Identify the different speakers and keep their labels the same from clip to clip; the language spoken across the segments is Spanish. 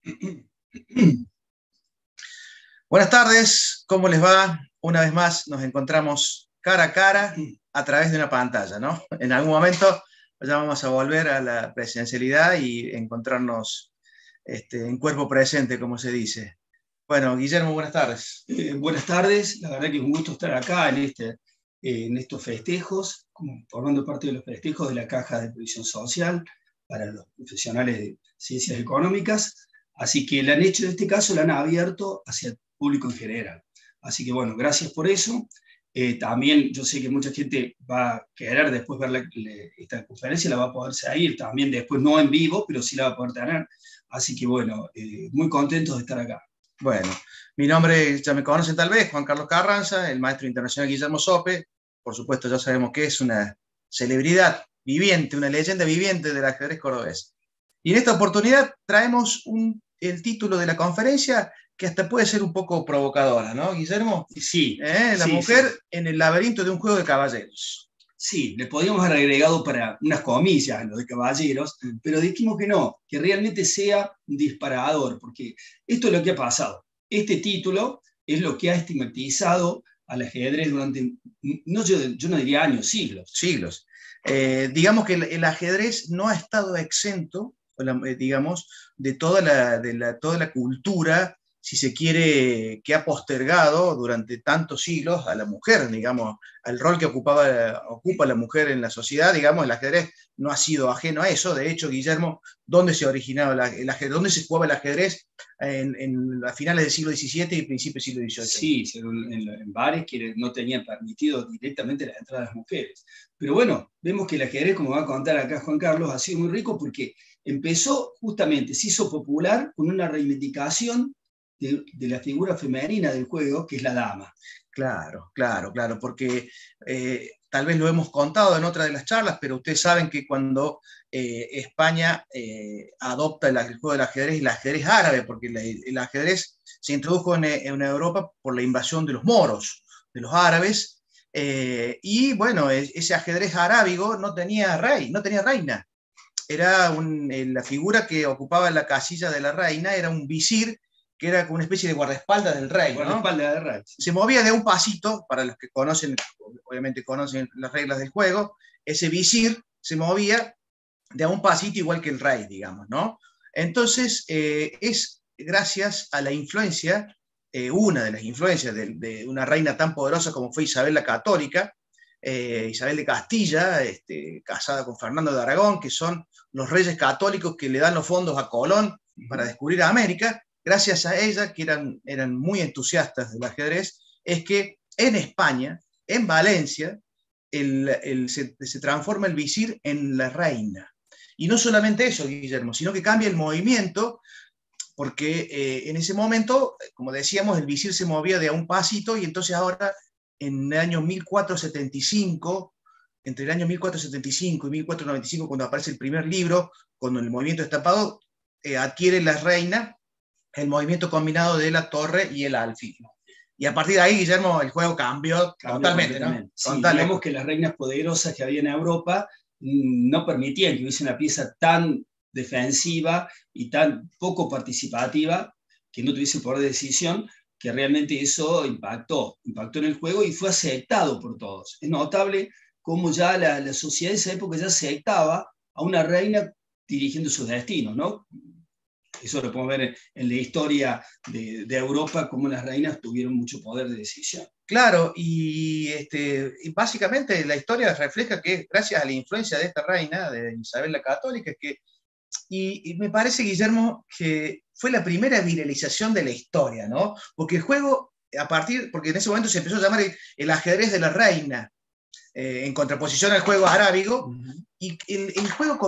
Speaker 1: Buenas tardes, ¿cómo les va? Una vez más nos encontramos cara a cara a través de una pantalla, ¿no? En algún momento ya vamos a volver a la presencialidad y encontrarnos en cuerpo presente, como se dice. Bueno, Guillermo, buenas tardes.
Speaker 2: Buenas tardes, la verdad que es un gusto estar acá en estos festejos, formando parte de los festejos de la Caja de Previsión Social para los profesionales de ciencias económicas. Así que la han hecho, en este caso, la han abierto hacia el público en general. Así que bueno, gracias por eso. También yo sé que mucha gente va a querer después ver esta conferencia, la va a poder seguir también después, no en vivo, pero sí la va a poder tener. Así que bueno, muy contentos de estar acá.
Speaker 1: Bueno, mi nombre, ya me conocen tal vez, Juan Carlos Carranza, el maestro internacional Guillermo Sope. Por supuesto, ya sabemos que es una celebridad viviente, una leyenda viviente del ajedrez cordobés. Y en esta oportunidad traemos el título de la conferencia que hasta puede ser un poco provocadora, ¿no, Guillermo?
Speaker 2: Sí.
Speaker 1: La
Speaker 2: sí,
Speaker 1: mujer
Speaker 2: sí.
Speaker 1: en el laberinto de un juego de caballeros.
Speaker 2: Sí, le podríamos haber agregado para unas comillas en lo de caballeros, pero dijimos que no, que realmente sea un disparador, porque esto es lo que ha pasado. Este título es lo que ha estigmatizado al ajedrez durante, yo no diría años, siglos.
Speaker 1: Siglos. Digamos que el ajedrez no ha estado exento, digamos, de toda la cultura, si se quiere, que ha postergado durante tantos siglos a la mujer, digamos, al rol que ocupa la mujer en la sociedad. Digamos, el ajedrez no ha sido ajeno a eso. De hecho, Guillermo, ¿dónde se originaba el ajedrez? ¿Dónde se jugaba el ajedrez en las finales del siglo XVII y principios del siglo XVIII?
Speaker 2: Sí, en bares que no tenían permitido directamente la entrada de las mujeres. Pero bueno, vemos que el ajedrez, como va a contar acá Juan Carlos, ha sido muy rico porque empezó justamente, se hizo popular con una reivindicación de la figura femenina del juego, que es la dama.
Speaker 1: Claro, porque tal vez lo hemos contado en otra de las charlas, pero ustedes saben que cuando España adopta el juego del ajedrez, el ajedrez árabe, porque el ajedrez se introdujo en Europa por la invasión de los moros, de los árabes, y bueno, ese ajedrez arábigo no tenía rey, no tenía reina. Era la figura que ocupaba la casilla de la reina, era un visir, que era como una especie de guardaespaldas del rey, ¿no?
Speaker 2: Guardaespaldas del rey.
Speaker 1: Se movía de un pasito, para los que conocen, obviamente conocen las reglas del juego, ese visir se movía de a un pasito igual que el rey, digamos, ¿no? Entonces, es gracias a la influencia, una de las influencias de una reina tan poderosa como fue Isabel la Católica, Isabel de Castilla, casada con Fernando de Aragón, que son los reyes católicos que le dan los fondos a Colón para descubrir América. Gracias a ella, que eran muy entusiastas del ajedrez, es que en España, en Valencia, se transforma el visir en la reina. Y no solamente eso, Guillermo, sino que cambia el movimiento, porque en ese momento, como decíamos, el visir se movía de a un pasito, y entonces ahora, en el año 1475, entre el año 1475 y 1495, cuando aparece el primer libro, con el movimiento estampado, adquiere la reina el movimiento combinado de la torre y el alfil. Y a partir de ahí, Guillermo, el juego cambió totalmente, ¿no?
Speaker 2: Sí, digamos que las reinas poderosas que había en Europa no permitían que hubiese una pieza tan defensiva y tan poco participativa, que no tuviese poder de decisión, que realmente eso impactó en el juego y fue aceptado por todos. Es notable cómo ya la sociedad de esa época ya aceptaba a una reina dirigiendo sus destinos, ¿no? Eso lo podemos ver en la historia de Europa, cómo las reinas tuvieron mucho poder de decisión.
Speaker 1: Claro, y básicamente la historia refleja que gracias a la influencia de esta reina, de Isabel la Católica, y me parece, Guillermo, que fue la primera viralización de la historia, ¿no? Porque el juego, porque en ese momento se empezó a llamar el ajedrez de la reina, en contraposición al juego arábigo, y el juego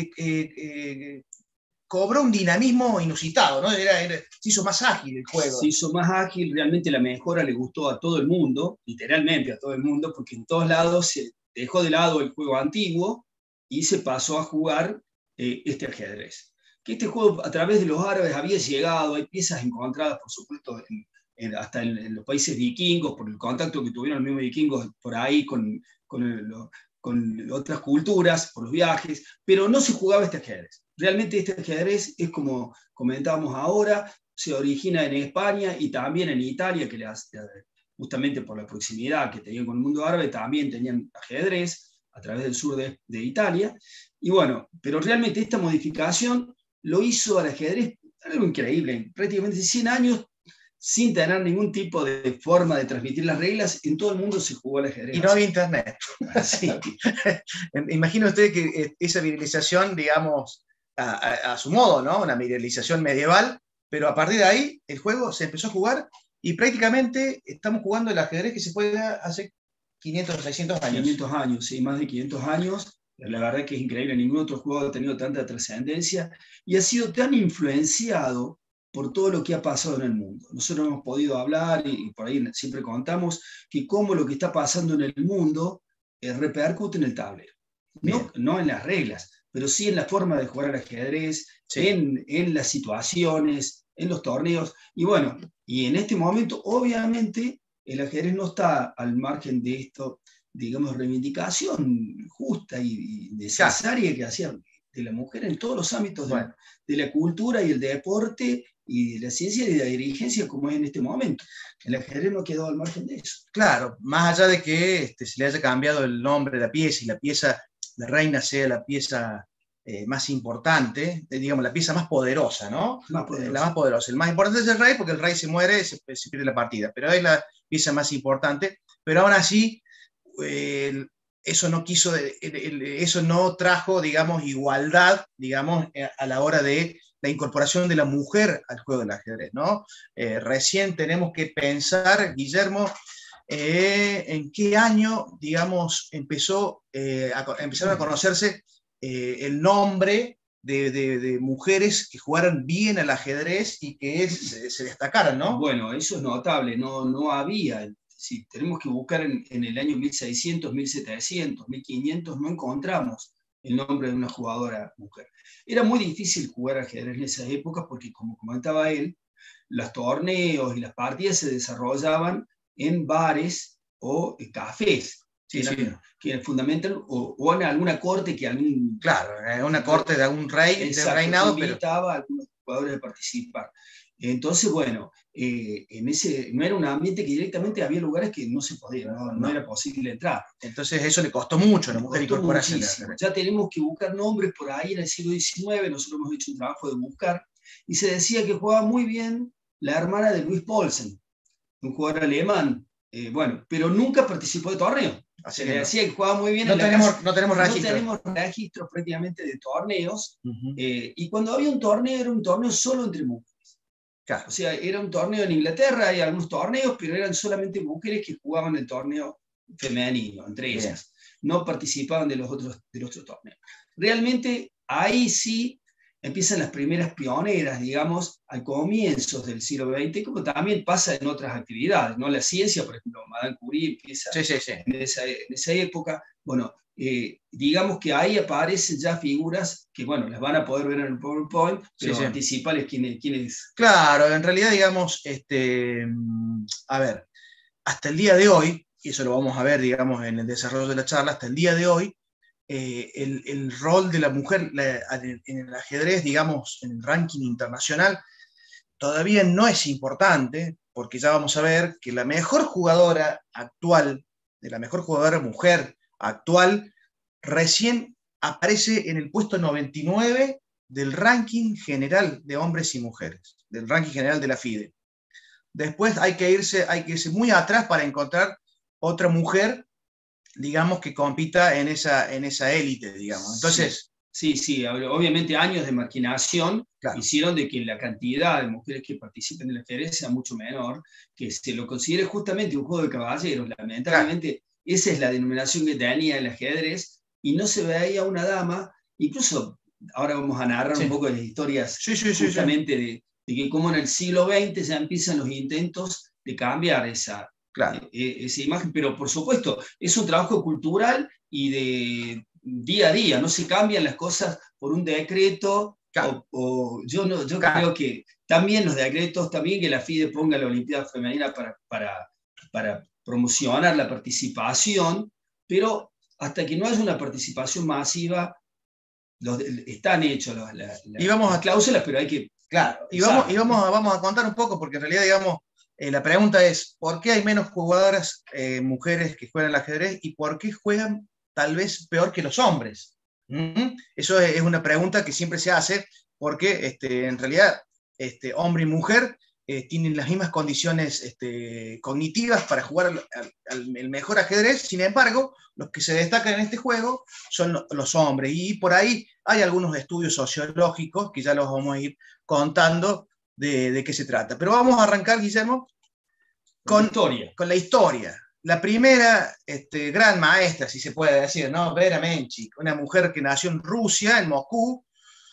Speaker 1: cobró un dinamismo inusitado, ¿no? Se hizo más ágil el juego.
Speaker 2: Se hizo más ágil, realmente la mejora le gustó a todo el mundo, literalmente a todo el mundo, porque en todos lados se dejó de lado el juego antiguo y se pasó a jugar este ajedrez. Que este juego a través de los árabes había llegado, hay piezas encontradas, por supuesto, hasta en los países vikingos, por el contacto que tuvieron los mismos vikingos por ahí con otras culturas, por los viajes, pero no se jugaba este ajedrez. realmente este ajedrez es como comentábamos ahora, se origina en España y también en Italia, que justamente por la proximidad que tenían con el mundo árabe, también tenían ajedrez a través del sur de Italia. Y bueno, pero realmente esta modificación lo hizo al ajedrez algo increíble, prácticamente 100 años sin tener ningún tipo de forma de transmitir las reglas, en todo el mundo se jugó al ajedrez.
Speaker 1: Y no había internet.
Speaker 2: Sí.
Speaker 1: Imagina usted que esa virilización, digamos, a su modo, ¿no? Una virilización medieval, pero a partir de ahí el juego se empezó a jugar y prácticamente estamos jugando el ajedrez que se juega hace 500 o 600 años.
Speaker 2: 500 años, sí, más de 500 años. La verdad que es increíble, ningún otro juego ha tenido tanta trascendencia y ha sido tan influenciado por todo lo que ha pasado en el mundo. Nosotros hemos podido hablar y por ahí siempre contamos que cómo lo que está pasando en el mundo repercute en el tablero. No en las reglas, pero sí en la forma de jugar al ajedrez, sí, en las situaciones, en los torneos. Y bueno, y en este momento, obviamente, el ajedrez no está al margen de esto, digamos, reivindicación justa y necesaria que hacía de la mujer en todos los ámbitos de la cultura y el deporte y de la ciencia y de la dirigencia, como es en este momento. El ajedrez no quedó al margen de eso.
Speaker 1: Claro, más allá de que se le haya cambiado el nombre de la pieza y la pieza de reina sea la pieza más importante, digamos, la pieza más poderosa, ¿no?
Speaker 2: Más poderosa.
Speaker 1: La más poderosa. El más importante es el rey, porque el rey se muere, se pierde la partida, pero es la pieza más importante. Pero aún así, eso no trajo, digamos, igualdad, digamos, a la hora de la incorporación de la mujer al juego del ajedrez, ¿no? Recién tenemos que pensar, Guillermo, en qué año, digamos, empezaron a conocerse el nombre de mujeres que jugaran bien al ajedrez y que se destacaran, ¿no?
Speaker 2: Bueno, eso es notable, no había. Si tenemos que buscar en el año 1600, 1700, 1500, no encontramos el nombre de una jugadora mujer. Era muy difícil jugar ajedrez en esas épocas porque, como comentaba él, los torneos y las partidas se desarrollaban en bares o en cafés, que fundamental, o en alguna corte que algún...
Speaker 1: Claro, una corte de algún rey,
Speaker 2: exacto,
Speaker 1: de reinado,
Speaker 2: invitaba a algunos jugadores a participar. Entonces, bueno, no era un ambiente que directamente había lugares que no se podía, no era posible entrar.
Speaker 1: Entonces eso le costó mucho a la mujer incorporarse.
Speaker 2: Ya tenemos que buscar nombres por ahí en el siglo XIX, nosotros hemos hecho un trabajo de buscar, y se decía que jugaba muy bien la hermana de Luis Paulsen, un jugador alemán, pero nunca participó de torneo. Se le decía que jugaba muy bien
Speaker 1: no tenemos
Speaker 2: registros prácticamente de torneos, y cuando había un torneo, era un torneo solo entre mujeres. Claro. O sea, era un torneo en Inglaterra, hay algunos torneos, pero eran solamente mujeres que jugaban el torneo femenino, entre ellas. No participaban de los otros torneos. Realmente, ahí sí empiezan las primeras pioneras, digamos, al comienzo del siglo XX, como también pasa en otras actividades, ¿no? La ciencia, por ejemplo, Madame Curie empieza en esa época. Bueno, digamos que ahí aparecen ya figuras que, bueno, las van a poder ver en el PowerPoint, pero anticipales quiénes.
Speaker 1: Claro, en realidad, digamos, a ver, hasta el día de hoy, y eso lo vamos a ver, digamos, en el desarrollo de la charla, hasta el día de hoy, el rol de la mujer en el ajedrez, digamos, en el ranking internacional, todavía no es importante, porque ya vamos a ver que la mejor jugadora actual, la mejor jugadora mujer actual, recién aparece en el puesto 99 del ranking general de hombres y mujeres, del ranking general de la FIDE. Después hay que irse muy atrás para encontrar otra mujer, digamos, que compita en esa élite, digamos. Entonces...
Speaker 2: Sí, obviamente años de maquinación hicieron de que la cantidad de mujeres que participen en el ajedrez sea mucho menor, que se lo considere justamente un juego de caballeros. Lamentablemente, esa es la denominación que tenía el ajedrez, y no se veía una dama, incluso ahora vamos a narrar un poco de las historias justamente de que como en el siglo XX ya empiezan los intentos de cambiar esa imagen, pero por supuesto es un trabajo cultural y de día a día, no se cambian las cosas por un decreto, yo creo que también los decretos, también que la FIDE ponga la Olimpiada Femenina para promocionar la participación, pero hasta que no haya una participación masiva, están hechos
Speaker 1: Y vamos
Speaker 2: las
Speaker 1: a
Speaker 2: cláusulas, pero hay que...
Speaker 1: Claro, y vamos a contar un poco, porque en realidad, digamos, la pregunta es, ¿por qué hay menos jugadoras mujeres que juegan al ajedrez y por qué juegan tal vez peor que los hombres? Eso es una pregunta que siempre se hace, porque en realidad hombre y mujer tienen las mismas condiciones cognitivas para jugar el mejor ajedrez. Sin embargo, los que se destacan en este juego son los hombres, y por ahí hay algunos estudios sociológicos que ya los vamos a ir contando de qué se trata. Pero vamos a arrancar, Guillermo, con la historia. La primera gran maestra, si se puede decir, ¿no? Vera Menchik, una mujer que nació en Rusia, en Moscú,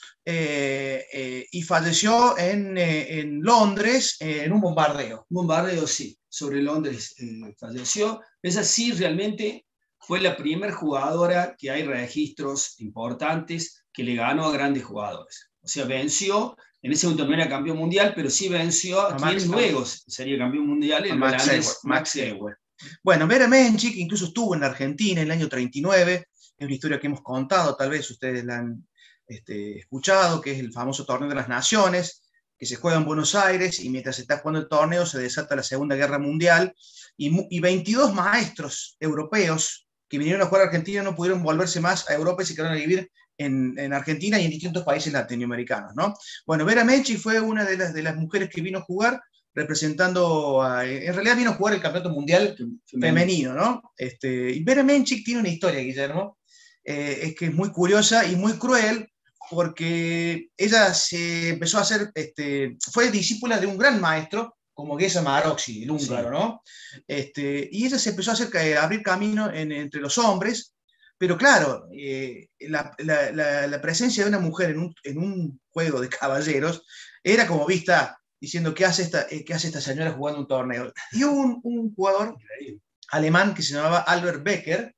Speaker 1: y falleció en Londres en un bombardeo.
Speaker 2: Un bombardeo, sí, sobre Londres falleció. Esa sí realmente fue la primera jugadora que hay registros importantes que le ganó a grandes jugadores. O sea, venció, en ese momento no era campeón mundial, pero sí venció a quien luego sería campeón mundial, el holandés Max Euwe.
Speaker 1: Bueno, Vera Menchik incluso estuvo en Argentina en el año 39, es una historia que hemos contado, tal vez ustedes la han escuchado, que es el famoso Torneo de las Naciones, que se juega en Buenos Aires, y mientras se está jugando el torneo se desata la Segunda Guerra Mundial, y 22 maestros europeos que vinieron a jugar a Argentina no pudieron volverse más a Europa y se quedaron a vivir en Argentina y en distintos países latinoamericanos, ¿no? Bueno, Vera Menchik fue una de las mujeres que vino a jugar representando, en realidad vino a jugar el Campeonato Mundial femenino, ¿no? Y Vera Menchik tiene una historia, Guillermo, es que es muy curiosa y muy cruel, porque ella se empezó a hacer, fue discípula de un gran maestro, como Geza Maroczy, el húngaro, ¿no? Y ella se empezó a abrir camino entre los hombres, pero claro, la presencia de una mujer en un juego de caballeros era como vista diciendo, ¿qué hace esta señora jugando un torneo? Y hubo un jugador alemán que se llamaba Albert Becker,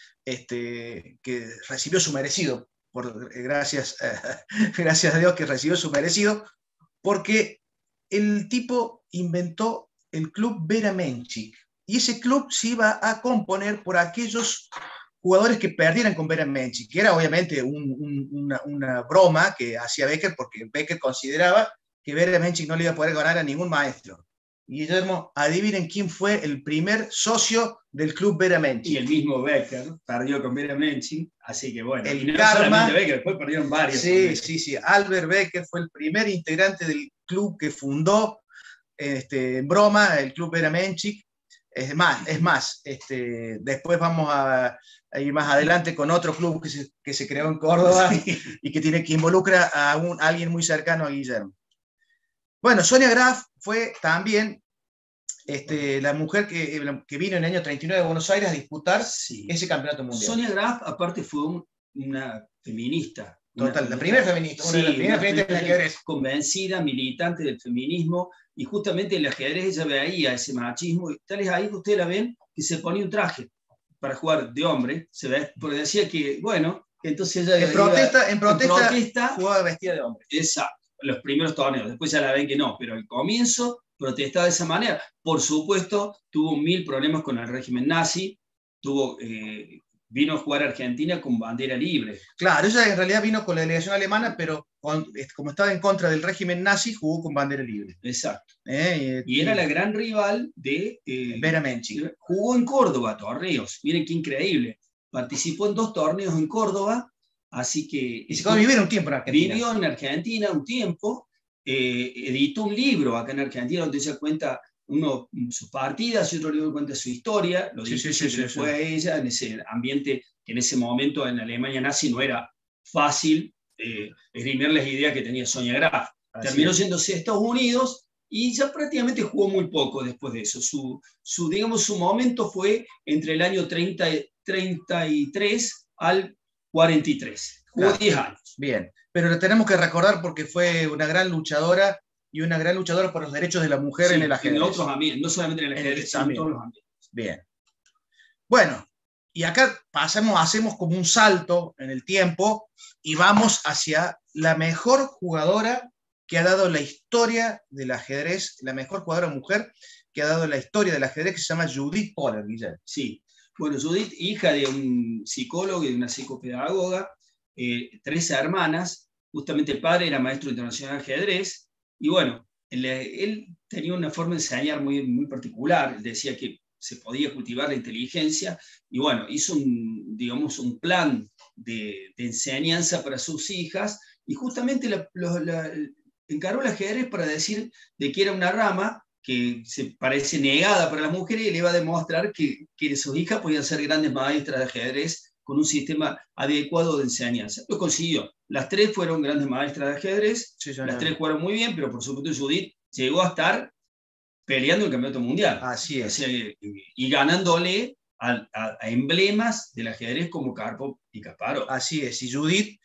Speaker 1: que recibió su merecido, gracias a Dios que recibió su merecido, porque el tipo inventó el club Vera Menchik, y ese club se iba a componer por aquellos jugadores que perdieran con Vera Menchik, que era obviamente una broma que hacía Becker, porque Becker consideraba que Vera Menchik no le iba a poder ganar a ningún maestro. Y Guillermo, adivinen quién fue el primer socio del club Vera Menchik.
Speaker 2: Y el mismo Becker perdió con Vera Menchik, así que bueno.
Speaker 1: El
Speaker 2: y no
Speaker 1: karma,
Speaker 2: solamente Becker, después perdieron varios.
Speaker 1: Sí. Albert Becker fue el primer integrante del club que fundó, en broma, el club Vera Menchik. Es más, después vamos a ir más adelante con otro club que se creó en Córdoba y que involucra a alguien muy cercano a Guillermo. Bueno, Sonia Graf fue también la mujer que vino en el año 39 de Buenos Aires a disputar ese campeonato mundial.
Speaker 2: Sonia Graf, aparte, fue una feminista.
Speaker 1: Total, la primera feminista. Una de las primeras feministas del ajedrez.
Speaker 2: Convencida, militante del feminismo, y justamente en el ajedrez ella veía ese machismo, y tal es ahí que ustedes la ven, que se ponía un traje para jugar de hombre, se ve, porque decía que, bueno, entonces ella...
Speaker 1: En protesta jugaba vestida de hombre.
Speaker 2: Exacto. Los primeros torneos, después ya la ven que no, pero al comienzo protestaba de esa manera. Por supuesto, tuvo 1000 problemas con el régimen nazi, vino a jugar a Argentina con bandera libre.
Speaker 1: Claro, ella en realidad vino con la delegación alemana, pero como estaba en contra del régimen nazi, jugó con bandera libre.
Speaker 2: Exacto. Y era la gran rival de
Speaker 1: Vera Menchik.
Speaker 2: Jugó en Córdoba, torneos, miren qué increíble. Participó en 2 torneos en Córdoba. Así que...
Speaker 1: Y se quedó a vivir un tiempo en Argentina.
Speaker 2: Vivió en Argentina un tiempo, editó un libro acá en Argentina donde se cuenta sus partidas y otro libro cuenta su historia, lo difícil que fue a ella en ese ambiente que en ese momento en Alemania nazi no era fácil esgrimir las ideas que tenía Sonia Graf. Terminó yéndose a Estados Unidos y ya prácticamente jugó muy poco después de eso. Su momento fue entre el año 33 al 43. Jugó 10 años.
Speaker 1: Bien, pero lo tenemos que recordar porque fue una gran luchadora, y una gran luchadora por los derechos de la mujer en el ajedrez.
Speaker 2: En otros ambientes, no solamente en el ajedrez, sino en todos los ambientes.
Speaker 1: Bien. Bueno, y acá hacemos como un salto en el tiempo y vamos hacia la mejor jugadora que ha dado la historia del ajedrez, la mejor jugadora mujer que ha dado la historia del ajedrez, que se llama Judith Pollar, Guillermo.
Speaker 2: Sí. Bueno, Judith, hija de un psicólogo y de una psicopedagoga, tres hermanas, justamente el padre era maestro internacional de ajedrez, y bueno, él tenía una forma de enseñar muy particular, él decía que se podía cultivar la inteligencia, y bueno, hizo digamos, un plan de enseñanza para sus hijas, y justamente encaró el ajedrez para decir de que era una rama que se parece negada para las mujeres, y le iba a demostrar que sus hijas podían ser grandes maestras de ajedrez con un sistema adecuado de enseñanza. Lo consiguió. Las tres fueron grandes maestras de ajedrez,
Speaker 1: Sí,
Speaker 2: las tres jugaron muy bien, pero por supuesto Judith llegó a estar peleando el campeonato mundial.
Speaker 1: Así es.
Speaker 2: O sea, y ganándole a emblemas del ajedrez como Karpov y Kasparov.
Speaker 1: Así es, y Judith,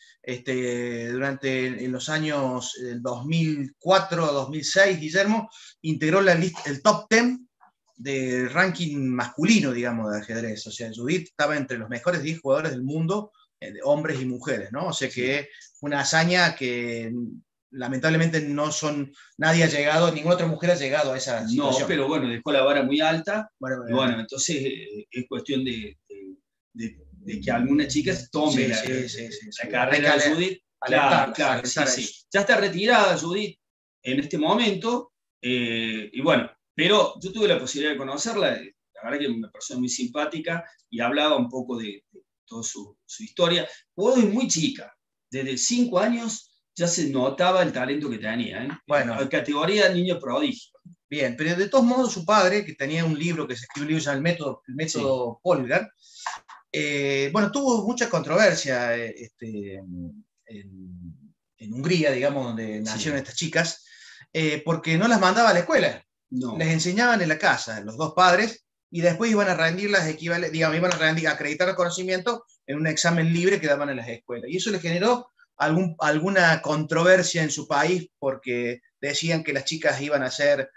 Speaker 1: en los años 2004 a 2006, Guillermo, integró el top 10 del ranking masculino, digamos, de ajedrez. O sea, Judith estaba entre los mejores 10 jugadores del mundo, de hombres y mujeres, ¿no? O sea que una hazaña que lamentablemente nadie ha llegado, ninguna otra mujer ha llegado a esa situación.
Speaker 2: No, pero bueno, dejó la vara muy alta.
Speaker 1: Bueno,
Speaker 2: Entonces es cuestión de que alguna chica tome la carrera de Judith. Claro, sí. Ya está retirada Judith en este momento, y bueno, pero yo tuve la posibilidad de conocerla, la verdad que es una persona muy simpática, y hablaba un poco de toda su historia. Jugó desde muy chica, desde 5 años ya se notaba el talento que tenía, ¿eh?
Speaker 1: Bueno,
Speaker 2: en categoría niño prodigio.
Speaker 1: Bien, pero de todos modos su padre, que tenía un libro, que se escribió un libro llamado El método Polgar, bueno, tuvo mucha controversia en Hungría, digamos, donde nacieron estas chicas, porque no las mandaba a la escuela.
Speaker 2: No.
Speaker 1: Les enseñaban en la casa, los dos padres, y después iban a rendir iban a acreditar el conocimiento en un examen libre que daban en las escuelas. Y eso le generó alguna controversia en su país, porque decían que las chicas iban a ser,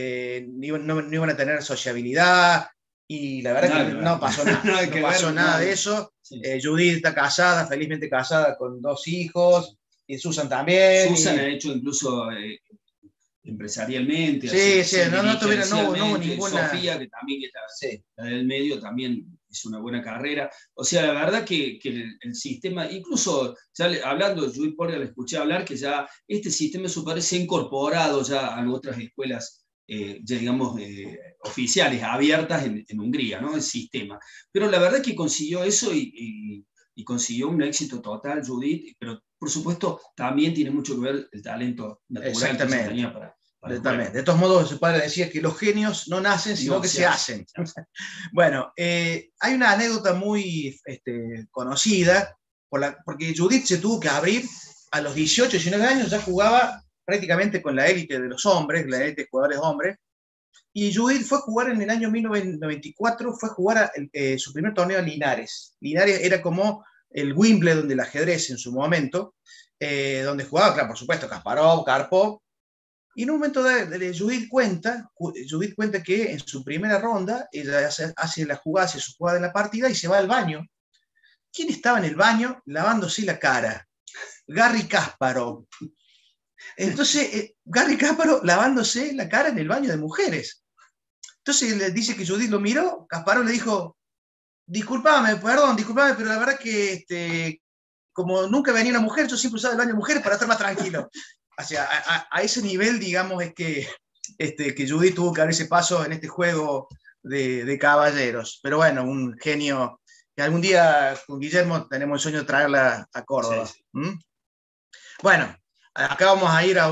Speaker 1: no iban a tener sociabilidad, y la verdad que no pasó nada. No pasó nada de eso. Sí. Judith está casada, felizmente casada, con 2 hijos, y Susan también.
Speaker 2: Susan ha hecho incluso empresarialmente.
Speaker 1: Sí, no hubo ninguna.
Speaker 2: Sofía, que también está la del medio, también es una buena carrera. O sea, la verdad que el sistema, incluso ya hablando de Judith Polgar, le escuché hablar que ya este sistema de su padre se ha incorporado ya a otras escuelas, ya digamos, oficiales, abiertas en Hungría, ¿no? El sistema. Pero la verdad que consiguió eso y consiguió un éxito total, Judith, pero por supuesto también tiene mucho que ver el talento natural que se tenía para
Speaker 1: de todos modos, su padre decía que los genios no nacen, sino que se hacen. Bueno, hay una anécdota muy conocida, porque Judith se tuvo que abrir a los 18, 19 años, ya jugaba prácticamente con la élite de los hombres, la élite de jugadores hombres, y Judith fue a jugar en el año 1994, fue a jugar su primer torneo a Linares. Linares era como el Wimbledon del ajedrez en su momento, donde jugaba, claro, por supuesto, Kasparov, Karpov, y en un momento Judith cuenta que en su primera ronda ella hace su jugada en la partida y se va al baño. ¿Quién estaba en el baño lavándose la cara? Garry Kasparov. Entonces, Garry Kasparov lavándose la cara en el baño de mujeres. Entonces le dice que Judith lo miró, Kasparov le dijo, disculpame, pero la verdad que como nunca venía una mujer, yo siempre usaba el baño de mujeres para estar más tranquilo. O sea, a ese nivel, digamos, es que Judith tuvo que dar ese paso en este juego de caballeros. Pero bueno, un genio que algún día con Guillermo tenemos el sueño de traerla a Córdoba. Sí. Bueno, acá vamos a ir a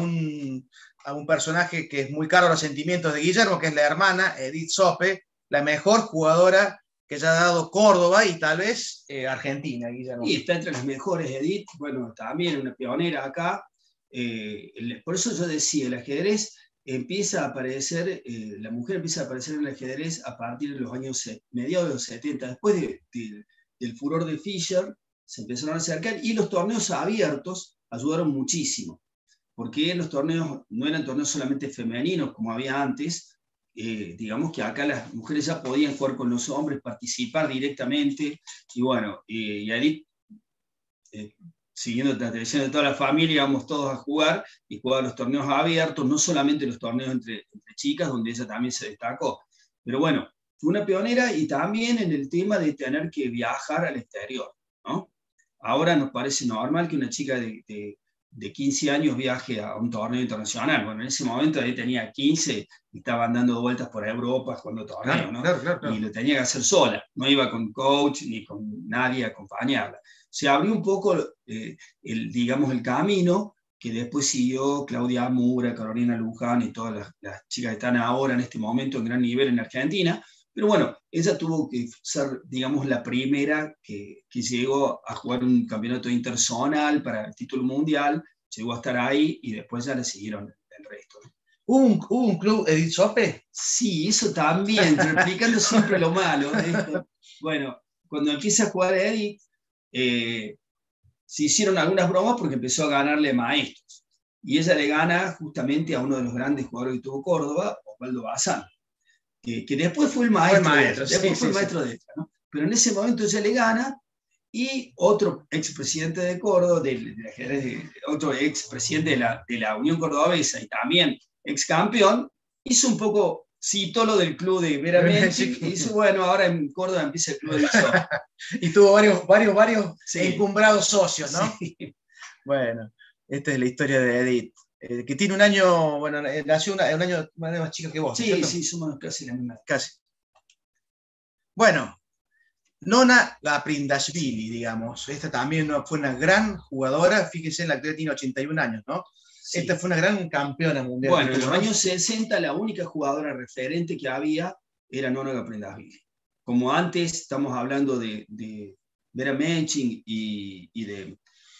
Speaker 1: un personaje que es muy caro a los sentimientos de Guillermo, que es la hermana Edith Sope, la mejor jugadora que ya ha dado Córdoba y tal vez Argentina, Guillermo.
Speaker 2: Y está entre las mejores, Edith, bueno, también una pionera acá. Por eso yo decía, el ajedrez empieza a aparecer, la mujer empieza a aparecer en el ajedrez a partir de los años mediados de los 70, después del furor de Fischer, se empezaron a acercar, y los torneos abiertos ayudaron muchísimo, porque los torneos no eran torneos solamente femeninos como había antes, digamos que acá las mujeres ya podían jugar con los hombres, participar directamente, y bueno, y Edith, siguiendo la tradición de toda la familia, íbamos todos a jugar, y jugaba los torneos abiertos, no solamente los torneos entre chicas, donde ella también se destacó. Pero bueno, fue una pionera, y también en el tema de tener que viajar al exterior, ¿no? ahora nos parece normal que una chica de 15 años viaje a un torneo internacional. Bueno, en ese momento ahí tenía 15 y estaban dando vueltas por Europa jugando torneos,
Speaker 1: Claro,
Speaker 2: ¿no?
Speaker 1: claro.
Speaker 2: Y lo tenía que hacer sola, no iba con coach ni con nadie a acompañarla. Se abrió un poco, digamos, el camino que después siguió Claudia Mura, Carolina Luján y todas las chicas que están ahora en este momento en gran nivel en Argentina. Pero bueno, ella tuvo que ser, digamos, la primera que llegó a jugar un campeonato interzonal para el título mundial, llegó a estar ahí y después ya le siguieron el resto, ¿no?
Speaker 1: ¿Hubo un club Edith Sope?
Speaker 2: Sí, eso también, replicando siempre lo malo de esto. Bueno, cuando empieza a jugar Edith, se hicieron algunas bromas porque empezó a ganarle maestros. Y ella le gana justamente a uno de los grandes jugadores que tuvo Córdoba, Osvaldo Bazán, que después fue el maestro, después fue el maestro de ella, ¿no? Pero en ese momento ella le gana y otro expresidente de Córdoba, otro expresidente de la Unión Cordobesa y también ex campeón, hizo un poco, citó lo del club de Vera Menchik y dice, bueno, ahora en Córdoba empieza el club de Edith.
Speaker 1: Y tuvo varios encumbrados socios, ¿no? Sí. Bueno, esta es la historia de Edith. Que tiene un año, bueno, nació un año más chica que vos.
Speaker 2: Sí, ¿cierto? Sí, somos casi la misma.
Speaker 1: Casi. Bueno, Nona Gaprindashvili, digamos. Esta también fue una gran jugadora. Fíjese, la actriz tiene 81 años, ¿no? Sí. Esta fue una gran campeona mundial.
Speaker 2: Bueno, en los años 60 la única jugadora referente que había era Nona Gaprindashvili. Como antes, estamos hablando de Vera Menchik y de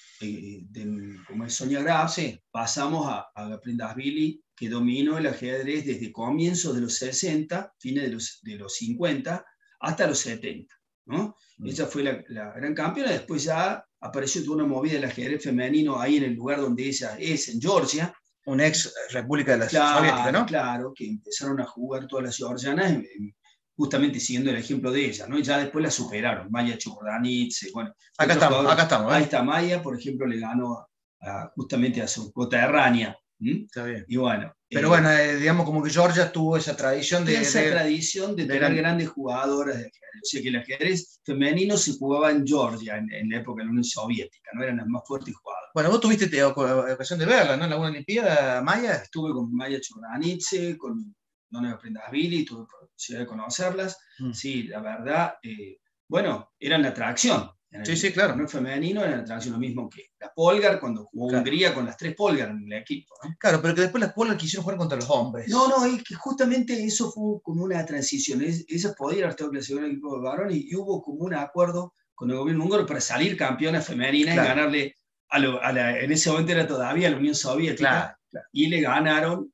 Speaker 2: como es Sonia Graf, sí, pasamos a Gaprindashvili, que dominó el ajedrez desde comienzos de los 60, fines de los 50, hasta los 70. ¿No? Ella fue la gran campeona, después ya apareció toda una movida del ajedrez femenino ahí en el lugar donde ella es, en Georgia.
Speaker 1: Una ex república de la soviética, ¿no?
Speaker 2: Claro, que empezaron a jugar todas las georgianas, justamente siguiendo el ejemplo de ella, ¿no? Y ya después la superaron, Maya Churdanidze, bueno.
Speaker 1: Acá estamos.
Speaker 2: Ahí está Maya, por ejemplo, le ganó justamente a su coterránea.
Speaker 1: Está bien.
Speaker 2: Y bueno.
Speaker 1: Pero bueno, digamos como que Georgia tuvo esa tradición de
Speaker 2: tener grandes jugadoras de ajedrez. O sea que el ajedrez femenino se jugaba en Georgia, en la época de la Unión Soviética, ¿no? Eran las más fuertes jugadoras.
Speaker 1: Bueno, vos tuviste ocasión de verla, ¿no? En la Olimpiada, Maya.
Speaker 2: Estuve con Maya Churdanidze, con Nona Gaprindashvili, tuve posibilidad de conocerlas. Sí, la verdad, bueno, eran la atracción.
Speaker 1: Sí, claro.
Speaker 2: El femenino era la atracción, lo mismo que la Polgar cuando jugó Hungría con las 3 Polgar en el equipo, ¿no?
Speaker 1: Claro, pero que después las Polgar quisieron jugar contra los hombres.
Speaker 2: No, es que justamente eso fue como una transición. Ellas podían haber estado clasificadas en el equipo de varones y hubo como un acuerdo con el gobierno húngaro para salir campeonas femeninas, claro, y ganarle en ese momento era todavía la Unión Soviética, claro. Y le ganaron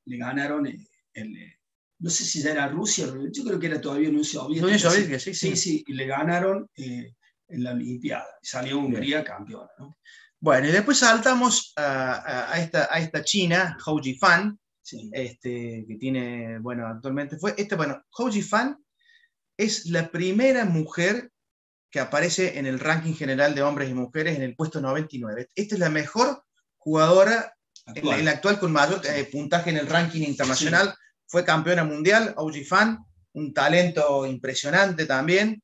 Speaker 2: no sé si ya era Rusia, yo creo que era todavía la Unión Soviética.
Speaker 1: Unión Soviética, sí.
Speaker 2: Sí, y le ganaron en la Olimpiada. Salió Hungría campeona, ¿no?
Speaker 1: Bueno, y después saltamos a esta china, Hou Yifan, sí, que tiene, bueno, actualmente Hou Yifan es la primera mujer que aparece en el ranking general de hombres y mujeres en el puesto 99. Esta es la mejor jugadora en la actual con mayor puntaje en el ranking internacional. Sí. Fue campeona mundial, Hou Yifan, un talento impresionante también.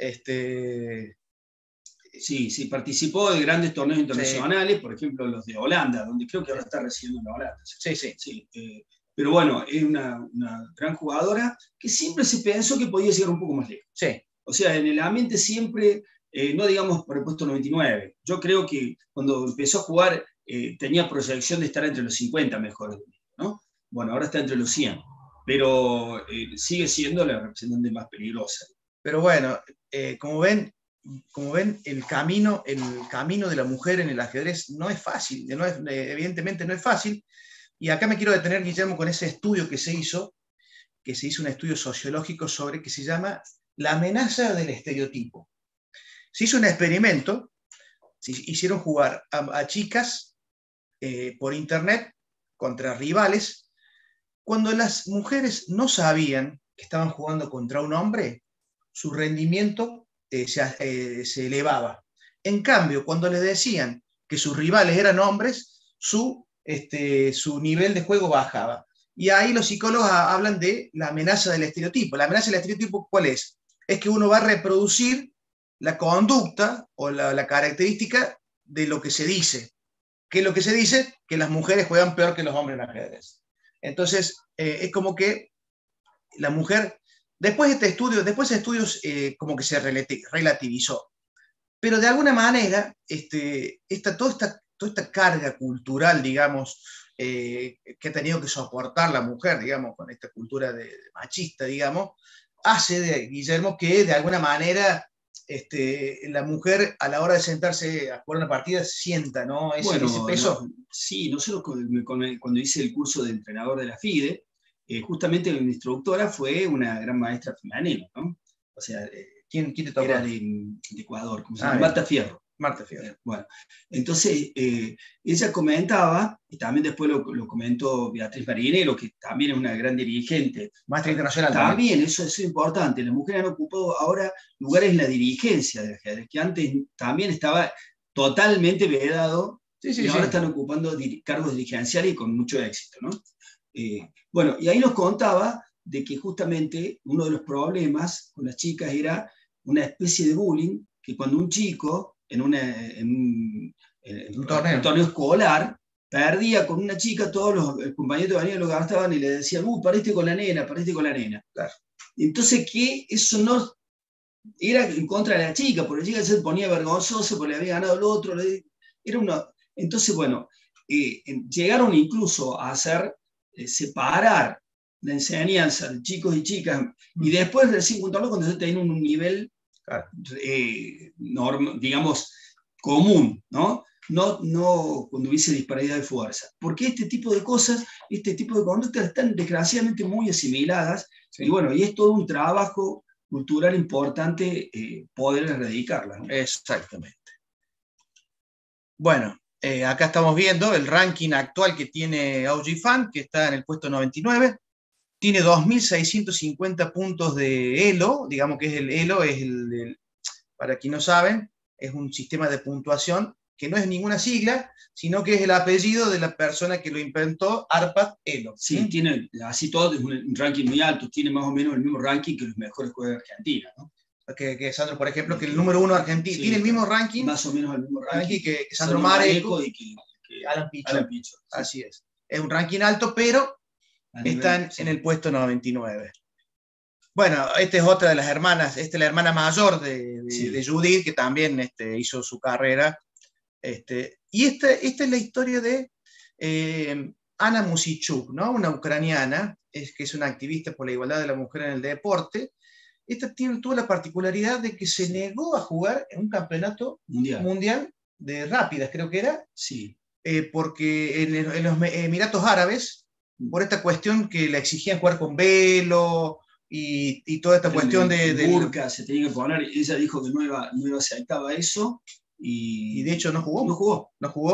Speaker 2: Sí, participó de grandes torneos internacionales, sí, por ejemplo los de Holanda, donde creo que ahora está residiendo en Holanda. Sí. Pero bueno, es una gran jugadora que siempre se pensó que podía llegar un poco más lejos.
Speaker 1: Sí.
Speaker 2: O sea, en el ambiente siempre, no digamos por el puesto 99. Yo creo que cuando empezó a jugar tenía proyección de estar entre los 50 mejores, ¿no? Bueno, ahora está entre los 100, pero sigue siendo la representante más peligrosa.
Speaker 1: Pero bueno, como ven, el camino de la mujer en el ajedrez no es fácil, evidentemente no es fácil. Y acá me quiero detener, Guillermo, con ese estudio que se hizo un estudio sociológico que se llama La amenaza del estereotipo. Se hizo un experimento, hicieron jugar a chicas por internet contra rivales. Cuando las mujeres no sabían que estaban jugando contra un hombre, su rendimiento se elevaba. En cambio, cuando les decían que sus rivales eran hombres, su nivel de juego bajaba. Y ahí los psicólogos hablan de la amenaza del estereotipo. La amenaza del estereotipo, ¿cuál es? Es que uno va a reproducir la conducta o la característica de lo que se dice. ¿Qué es lo que se dice? Que las mujeres juegan peor que los hombres en ajedrez. Entonces, es como que la mujer, después de estudios como que se relativizó. Pero de alguna manera, toda esta carga cultural, digamos, que ha tenido que soportar la mujer, digamos, con esta cultura de machista, digamos, hace de Guillermo que de alguna manera la mujer a la hora de sentarse a jugar una partida sienta, ¿no? Ese peso.
Speaker 2: No, sí, nosotros cuando hice el curso de entrenador de la FIDE, justamente mi instructora fue una gran maestra femenina, ¿no? O sea,
Speaker 1: ¿Quién te tocó?
Speaker 2: Era de Ecuador, ¿cómo se llama? Marta Fierro.
Speaker 1: Marta Fierro.
Speaker 2: Bueno, entonces ella comentaba, y también después lo comentó Beatriz Marinero, que también es una gran dirigente.
Speaker 1: Maestra internacional.
Speaker 2: También, eso es importante. Las mujeres han ocupado ahora lugares en la dirigencia del ajedrez, que antes también estaba totalmente vedado, y ahora están ocupando cargos dirigenciales y con mucho éxito, ¿no? Bueno, y ahí nos contaba de que justamente uno de los problemas con las chicas era una especie de bullying, que cuando un chico en un torneo escolar perdía con una chica, todos los compañeros de baño lo gastaban y le decían, pariste con la nena, pariste con la nena. Claro. Entonces, que eso no era en contra de la chica, porque la chica se ponía vergonzosa porque le había ganado el otro. Entonces, bueno, llegaron incluso a hacer separar la enseñanza de chicos y chicas, y después recién juntarlo cuando se tiene un nivel, digamos, común, ¿no? No cuando hubiese disparidad de fuerza. Porque este tipo de cosas, este tipo de conductas están desgraciadamente muy asimiladas, y bueno, y es todo un trabajo cultural importante poder erradicarla, ¿no?
Speaker 1: Exactamente. Bueno, acá estamos viendo el ranking actual que tiene OG Fan, que está en el puesto 99. Tiene 2.650 puntos de Elo, digamos que es el Elo, para quienes no saben, es un sistema de puntuación que no es ninguna sigla, sino que es el apellido de la persona que lo inventó, Arpad Elo.
Speaker 2: Sí, tiene, así todo, es un ranking muy alto, tiene más o menos el mismo ranking que los mejores jugadores de Argentina, ¿no?
Speaker 1: Que Sandro, por ejemplo, que el número 1 argentino, sí, tiene el mismo ranking.
Speaker 2: Más o menos el mismo ranking
Speaker 1: que Sandro Mareco
Speaker 2: y que
Speaker 1: Alan Pichot.
Speaker 2: Alan Pichot, sí.
Speaker 1: Así es. Es un ranking alto, pero están en el puesto 99. Bueno, esta es otra de las hermanas, esta es la hermana mayor de Judith, que también hizo su carrera. Y esta es la historia de Anna Musichuk, ¿no? Una ucraniana, que es una activista por la igualdad de la mujer en el deporte. Esta tuvo la particularidad de que se negó a jugar en un campeonato mundial de rápidas, creo que era.
Speaker 2: Sí.
Speaker 1: Porque en los Emiratos Árabes, por esta cuestión que le exigían jugar con velo y toda esta cuestión de
Speaker 2: burka, se tenía que poner, ella dijo que no iba aceptaba eso. Y
Speaker 1: de hecho no jugó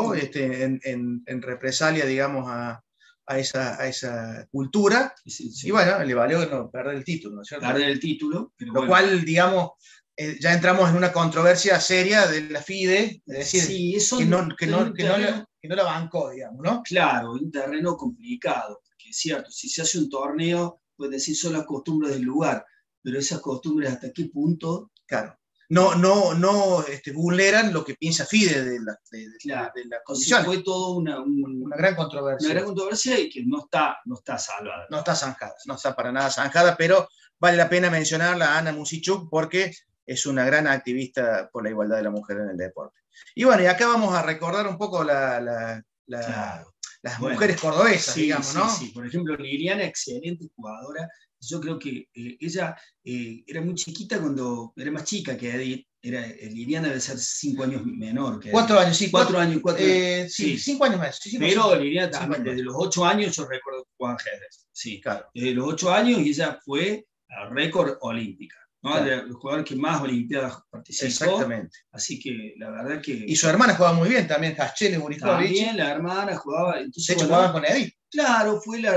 Speaker 1: en represalia, digamos, a esa cultura.
Speaker 2: Sí.
Speaker 1: Y bueno, le valió perder el título, ¿no es cierto?
Speaker 2: Perder el título.
Speaker 1: Lo cual, digamos, ya entramos en una controversia seria de la FIDE, es decir, que no la bancó, digamos, ¿no?
Speaker 2: Claro, un terreno complicado, porque es cierto, si se hace un torneo, puedes decir son las costumbres del lugar, pero esas costumbres hasta qué punto...
Speaker 1: Claro. No vulneran lo que piensa FIDE de la condición.
Speaker 2: Fue todo una
Speaker 1: gran controversia.
Speaker 2: Una gran controversia y que no está salvada.
Speaker 1: No está zanjada, no está para nada zanjada, pero vale la pena mencionarla a Anna Musichuk porque es una gran activista por la igualdad de la mujer en el deporte. Y bueno, y acá vamos a recordar un poco las mujeres cordobesas, digamos, ¿no?
Speaker 2: Sí, por ejemplo, Liliana, excelente jugadora. Yo creo que ella era muy chiquita cuando era más chica que Edith. Liliana debe ser 5 años menor que Edith.
Speaker 1: 4 años, sí.
Speaker 2: 4 años.
Speaker 1: Sí, 5 años más.
Speaker 2: Pero Liliana también, desde los 8 años yo recuerdo que jugaba ajedrez. Sí,
Speaker 1: claro.
Speaker 2: Desde los 8 años y ella fue a récord olímpica, ¿no? Claro. De los jugadores que más olimpiadas participó.
Speaker 1: Exactamente.
Speaker 2: Así que la verdad que...
Speaker 1: Y su hermana jugaba muy bien también, Haschele Burikovic.
Speaker 2: También la hermana jugaba...
Speaker 1: Entonces, de hecho, jugaban con Edith.
Speaker 2: Claro, fue la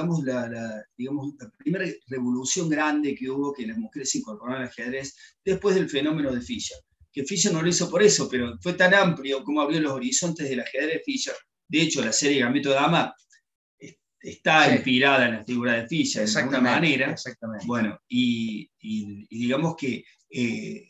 Speaker 2: primera revolución grande que hubo, que las mujeres se incorporaron al ajedrez después del fenómeno de Fischer. Que Fischer no lo hizo por eso, pero fue tan amplio como abrió los horizontes del ajedrez Fischer. De hecho, la serie Gambito de Dama está inspirada en la figura de Fischer, de alguna manera.
Speaker 1: Exactamente.
Speaker 2: Bueno, y digamos que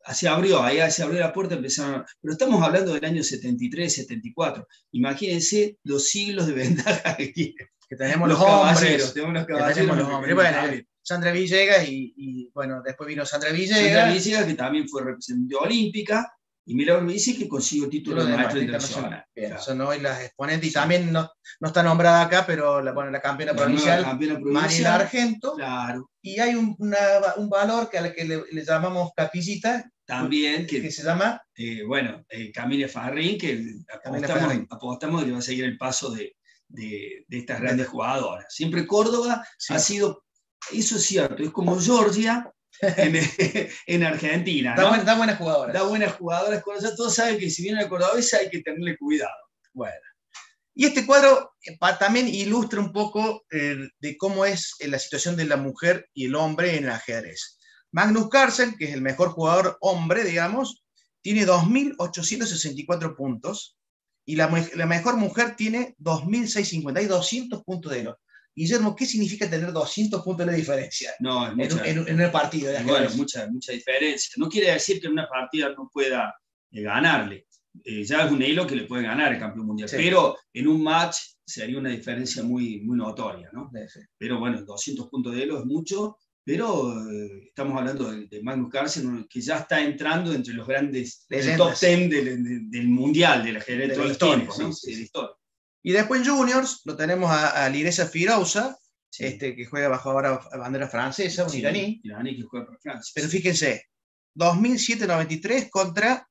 Speaker 2: se abrió, ahí se abrió la puerta, empezaron, pero estamos hablando del año 73, 74. Imagínense los siglos de ventaja que tienen.
Speaker 1: Que tenemos los hombres.
Speaker 2: Tenemos los
Speaker 1: caballeros. Los hombres. Bueno, Sandra Villegas y bueno, después vino Sandra Villegas.
Speaker 2: Sandra Villegas, que también fue representante olímpica, y Milagros Medici, que consiguió título de maestro internacional.
Speaker 1: Bien, claro. Son hoy las exponentes, y también no está nombrada acá, pero la campeona provincial, Mariela Argento.
Speaker 2: Claro.
Speaker 1: Y hay un valor al que le llamamos capillita,
Speaker 2: también,
Speaker 1: que se llama
Speaker 2: Camila Farrín, que apostamos que va a seguir el paso de estas grandes jugadoras. Siempre Córdoba ha sido, eso es cierto, es como Georgia en Argentina, ¿no?
Speaker 1: Da buenas jugadoras.
Speaker 2: Da buenas jugadoras. Ya todos saben que si viene la cordobesa hay que tenerle cuidado.
Speaker 1: Bueno. Y este cuadro también ilustra un poco de cómo es la situación de la mujer y el hombre en el ajedrez. Magnus Carlsen, que es el mejor jugador hombre, digamos, tiene 2.864 puntos, y la mejor mujer tiene 2.650, hay 200 puntos de oro. Guillermo, ¿qué significa tener 200 puntos de diferencia?
Speaker 2: No, es mucha,
Speaker 1: en un partido.
Speaker 2: Mucha diferencia. No quiere decir que en una partida no pueda ganarle. Ya es un hilo que le puede ganar el campeón mundial. Sí. Pero en un match sería una diferencia muy, muy notoria, ¿no? Sí. Pero bueno, 200 puntos de elo es mucho, pero estamos hablando de Magnus Carlsen, que ya está entrando entre los grandes, el top 10 del mundial, del ajedrez de todos los tiempos, ¿no?
Speaker 1: Sí. De la historia. Y después en Juniors lo tenemos a Lireza Firouzja, que juega bajo ahora bandera francesa, un iraní.
Speaker 2: Iraní que juega para Francia.
Speaker 1: Pero fíjense, 2.793 contra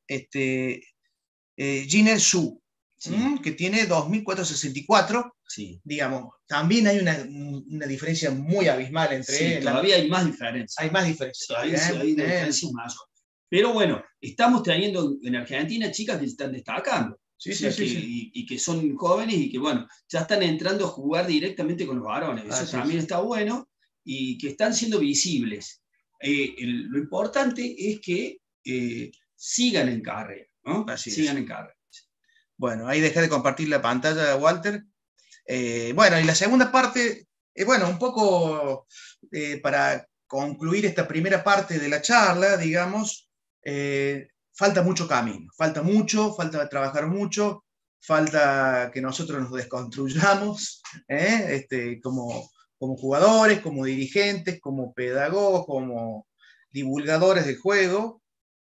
Speaker 1: Jinel Su, que tiene 2.464.
Speaker 2: Sí.
Speaker 1: Digamos, también hay una diferencia muy abismal entre...
Speaker 2: Sí, todavía hay más diferencia.
Speaker 1: Hay más diferencia.
Speaker 2: Hay diferencia mayor. Pero bueno, estamos teniendo en Argentina chicas que se están destacando. Sí. Y que son jóvenes y que, bueno, ya están entrando a jugar directamente con los varones. Eso también está bueno, y que están siendo visibles. Lo importante es que sigan en carrera, ¿no? Sigan en carrera.
Speaker 1: Bueno, ahí dejé de compartir la pantalla, Walter. Bueno, y la segunda parte, un poco para concluir esta primera parte de la charla, digamos, falta mucho camino, falta trabajar mucho, falta que nosotros nos desconstruyamos, como jugadores, como dirigentes, como pedagogos, como divulgadores del juego,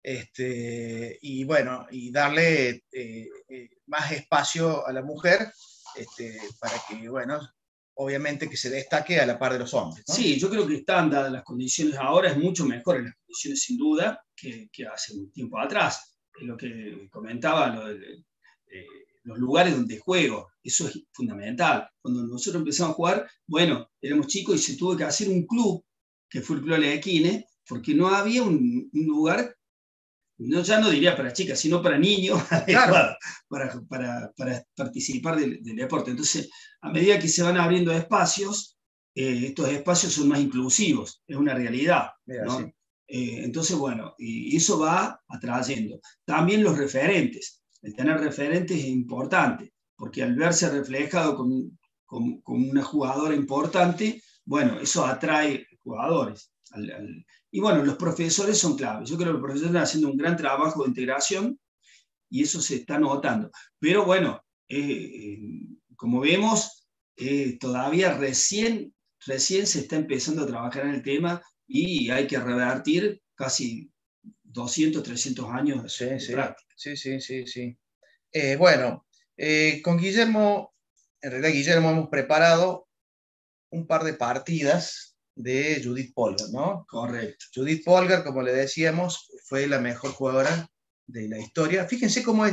Speaker 1: y bueno, y darle más espacio a la mujer, para que, bueno, obviamente que se destaque a la par de los hombres, ¿no?
Speaker 2: Sí, yo creo que están dadas las condiciones ahora, es mucho mejor en las condiciones sin duda que hace un tiempo atrás. Lo que comentaba, los lugares donde juego, eso es fundamental. Cuando nosotros empezamos a jugar, bueno, éramos chicos y se tuvo que hacer un club, que fue el Club Alequine, porque no había un lugar, ya no diría para chicas, sino para niños,
Speaker 1: claro,
Speaker 2: para participar del deporte. Entonces, a medida que se van abriendo espacios, estos espacios son más inclusivos, es una realidad, ¿no? Sí. Entonces, bueno, y eso va atrayendo. También los referentes, el tener referentes es importante, porque al verse reflejado con una jugadora importante, bueno, eso atrae jugadores. Y bueno, los profesores son claves. Yo creo que los profesores están haciendo un gran trabajo de integración y eso se está notando. Pero bueno, como vemos, todavía recién se está empezando a trabajar en el tema y hay que revertir casi 200, 300 años de práctica.
Speaker 1: Sí. Bueno, con Guillermo, en realidad Guillermo hemos preparado un par de partidas de Judith Polgar, ¿no?
Speaker 2: Correcto.
Speaker 1: Judith Polgar, como le decíamos, fue la mejor jugadora de la historia. Fíjense cómo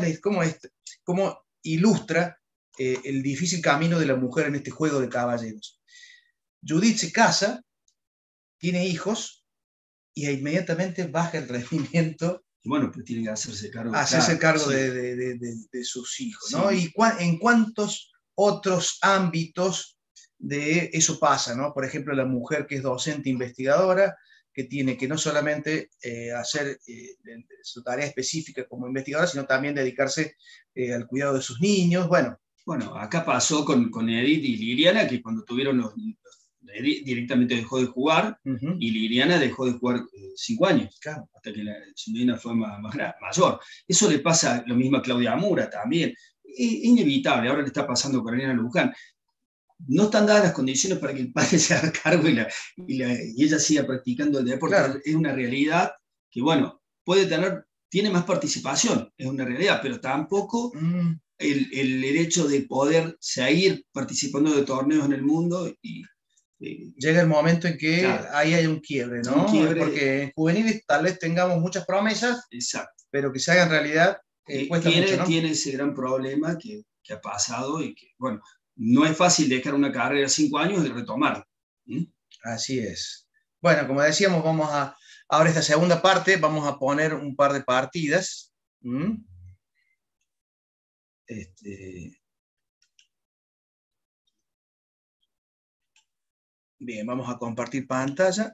Speaker 1: ilustra el difícil camino de la mujer en este juego de caballeros. Judith se casa, tiene hijos, y inmediatamente baja el rendimiento.
Speaker 2: Y bueno, pues tiene que hacerse cargo.
Speaker 1: De sus hijos, ¿no? Sí. ¿Y en cuántos otros ámbitos de eso pasa, ¿no? Por ejemplo, la mujer que es docente investigadora, que tiene que no solamente hacer su tarea específica como investigadora, sino también dedicarse al cuidado de sus niños. Bueno,
Speaker 2: acá pasó con Edith y Liliana, que cuando tuvieron los directamente dejó de jugar, y Liriana dejó de jugar 5 años,
Speaker 1: Claro.
Speaker 2: hasta que su nena fue mayor. Eso le pasa lo mismo a Claudia Mura también. Es inevitable, ahora le está pasando con Elena Luján. No están dadas las condiciones para que el padre se haga cargo y ella siga practicando el deporte.
Speaker 1: Claro.
Speaker 2: Es una realidad que, bueno, tiene más participación, es una realidad, pero tampoco el derecho de poder seguir participando de torneos en el mundo.
Speaker 1: Llega el momento en que
Speaker 2: claro,
Speaker 1: ahí hay un quiebre, ¿no?
Speaker 2: Un quiebre.
Speaker 1: Porque en juveniles tal vez tengamos muchas promesas,
Speaker 2: Exacto.
Speaker 1: pero que se hagan realidad cuesta mucho, ¿no?
Speaker 2: Tiene ese gran problema que ha pasado y que, bueno, no es fácil dejar una carrera 5 años y retomarla.
Speaker 1: Así es. Bueno, como decíamos, ahora esta segunda parte, vamos a poner un par de partidas. Bien, vamos a compartir pantalla.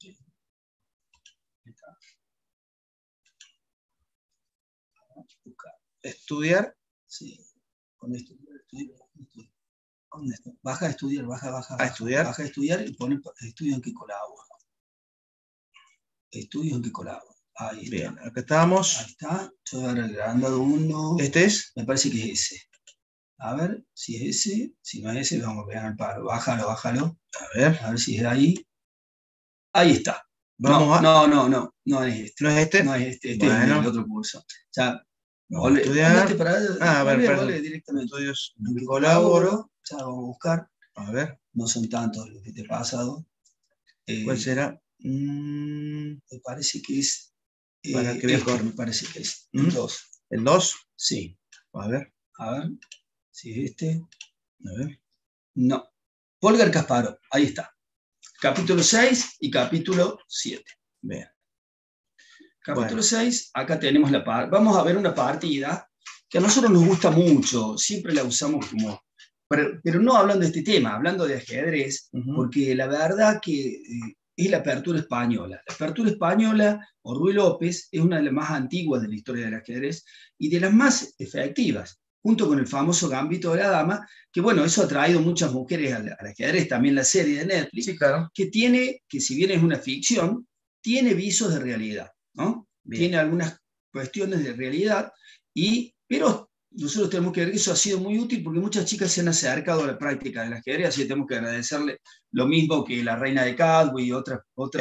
Speaker 1: Estudiar.
Speaker 2: Sí. Con esto. ¿Dónde está? Baja a estudiar, baja.
Speaker 1: Estudiar.
Speaker 2: Baja a estudiar y pone estudio en que colabora. Estudio en que colabora. Ahí está.
Speaker 1: Bien, acá estamos.
Speaker 2: Ahí está. Estoy ahora agrandado uno.
Speaker 1: ¿Este es?
Speaker 2: Me parece que es ese. A ver si es ese. Si no es ese, lo vamos a pegar al palo. Bájalo.
Speaker 1: A ver
Speaker 2: si es ahí. Ahí está.
Speaker 1: Vamos
Speaker 2: no es este.
Speaker 1: ¿No es este?
Speaker 2: No es este. Este
Speaker 1: bueno.
Speaker 2: es el otro curso. O sea,
Speaker 1: estudiar.
Speaker 2: A ver,
Speaker 1: perdón.
Speaker 2: Directamente.
Speaker 1: Estudios
Speaker 2: en que
Speaker 1: colaboro.
Speaker 2: Ya vamos a buscar.
Speaker 1: A ver.
Speaker 2: No son tantos los que te he pasado.
Speaker 1: ¿Cuál será?
Speaker 2: Me parece que es.
Speaker 1: Para que
Speaker 2: me parece que es el 2.
Speaker 1: ¿El 2?
Speaker 2: Sí.
Speaker 1: A ver
Speaker 2: si es este.
Speaker 1: A ver.
Speaker 2: No. Polgar Kasparov, ahí está. Capítulo 6 y capítulo 7.
Speaker 1: Bien.
Speaker 2: Capítulo 6, acá tenemos vamos a ver una partida que a nosotros nos gusta mucho, siempre la usamos como, pero no hablando de este tema, hablando de ajedrez, porque la verdad que es la apertura española. La apertura española, o Ruy López, es una de las más antiguas de la historia del ajedrez y de las más efectivas, junto con el famoso Gambito de la Dama, que bueno, eso ha traído muchas mujeres al ajedrez, también la serie de Netflix,
Speaker 1: sí, claro.
Speaker 2: que si bien es una ficción, tiene visos de realidad, ¿no? Tiene algunas cuestiones de realidad, pero nosotros tenemos que ver que eso ha sido muy útil porque muchas chicas se han acercado a la práctica del ajedrez, así que tenemos que agradecerle lo mismo que la reina de Cadbury y otras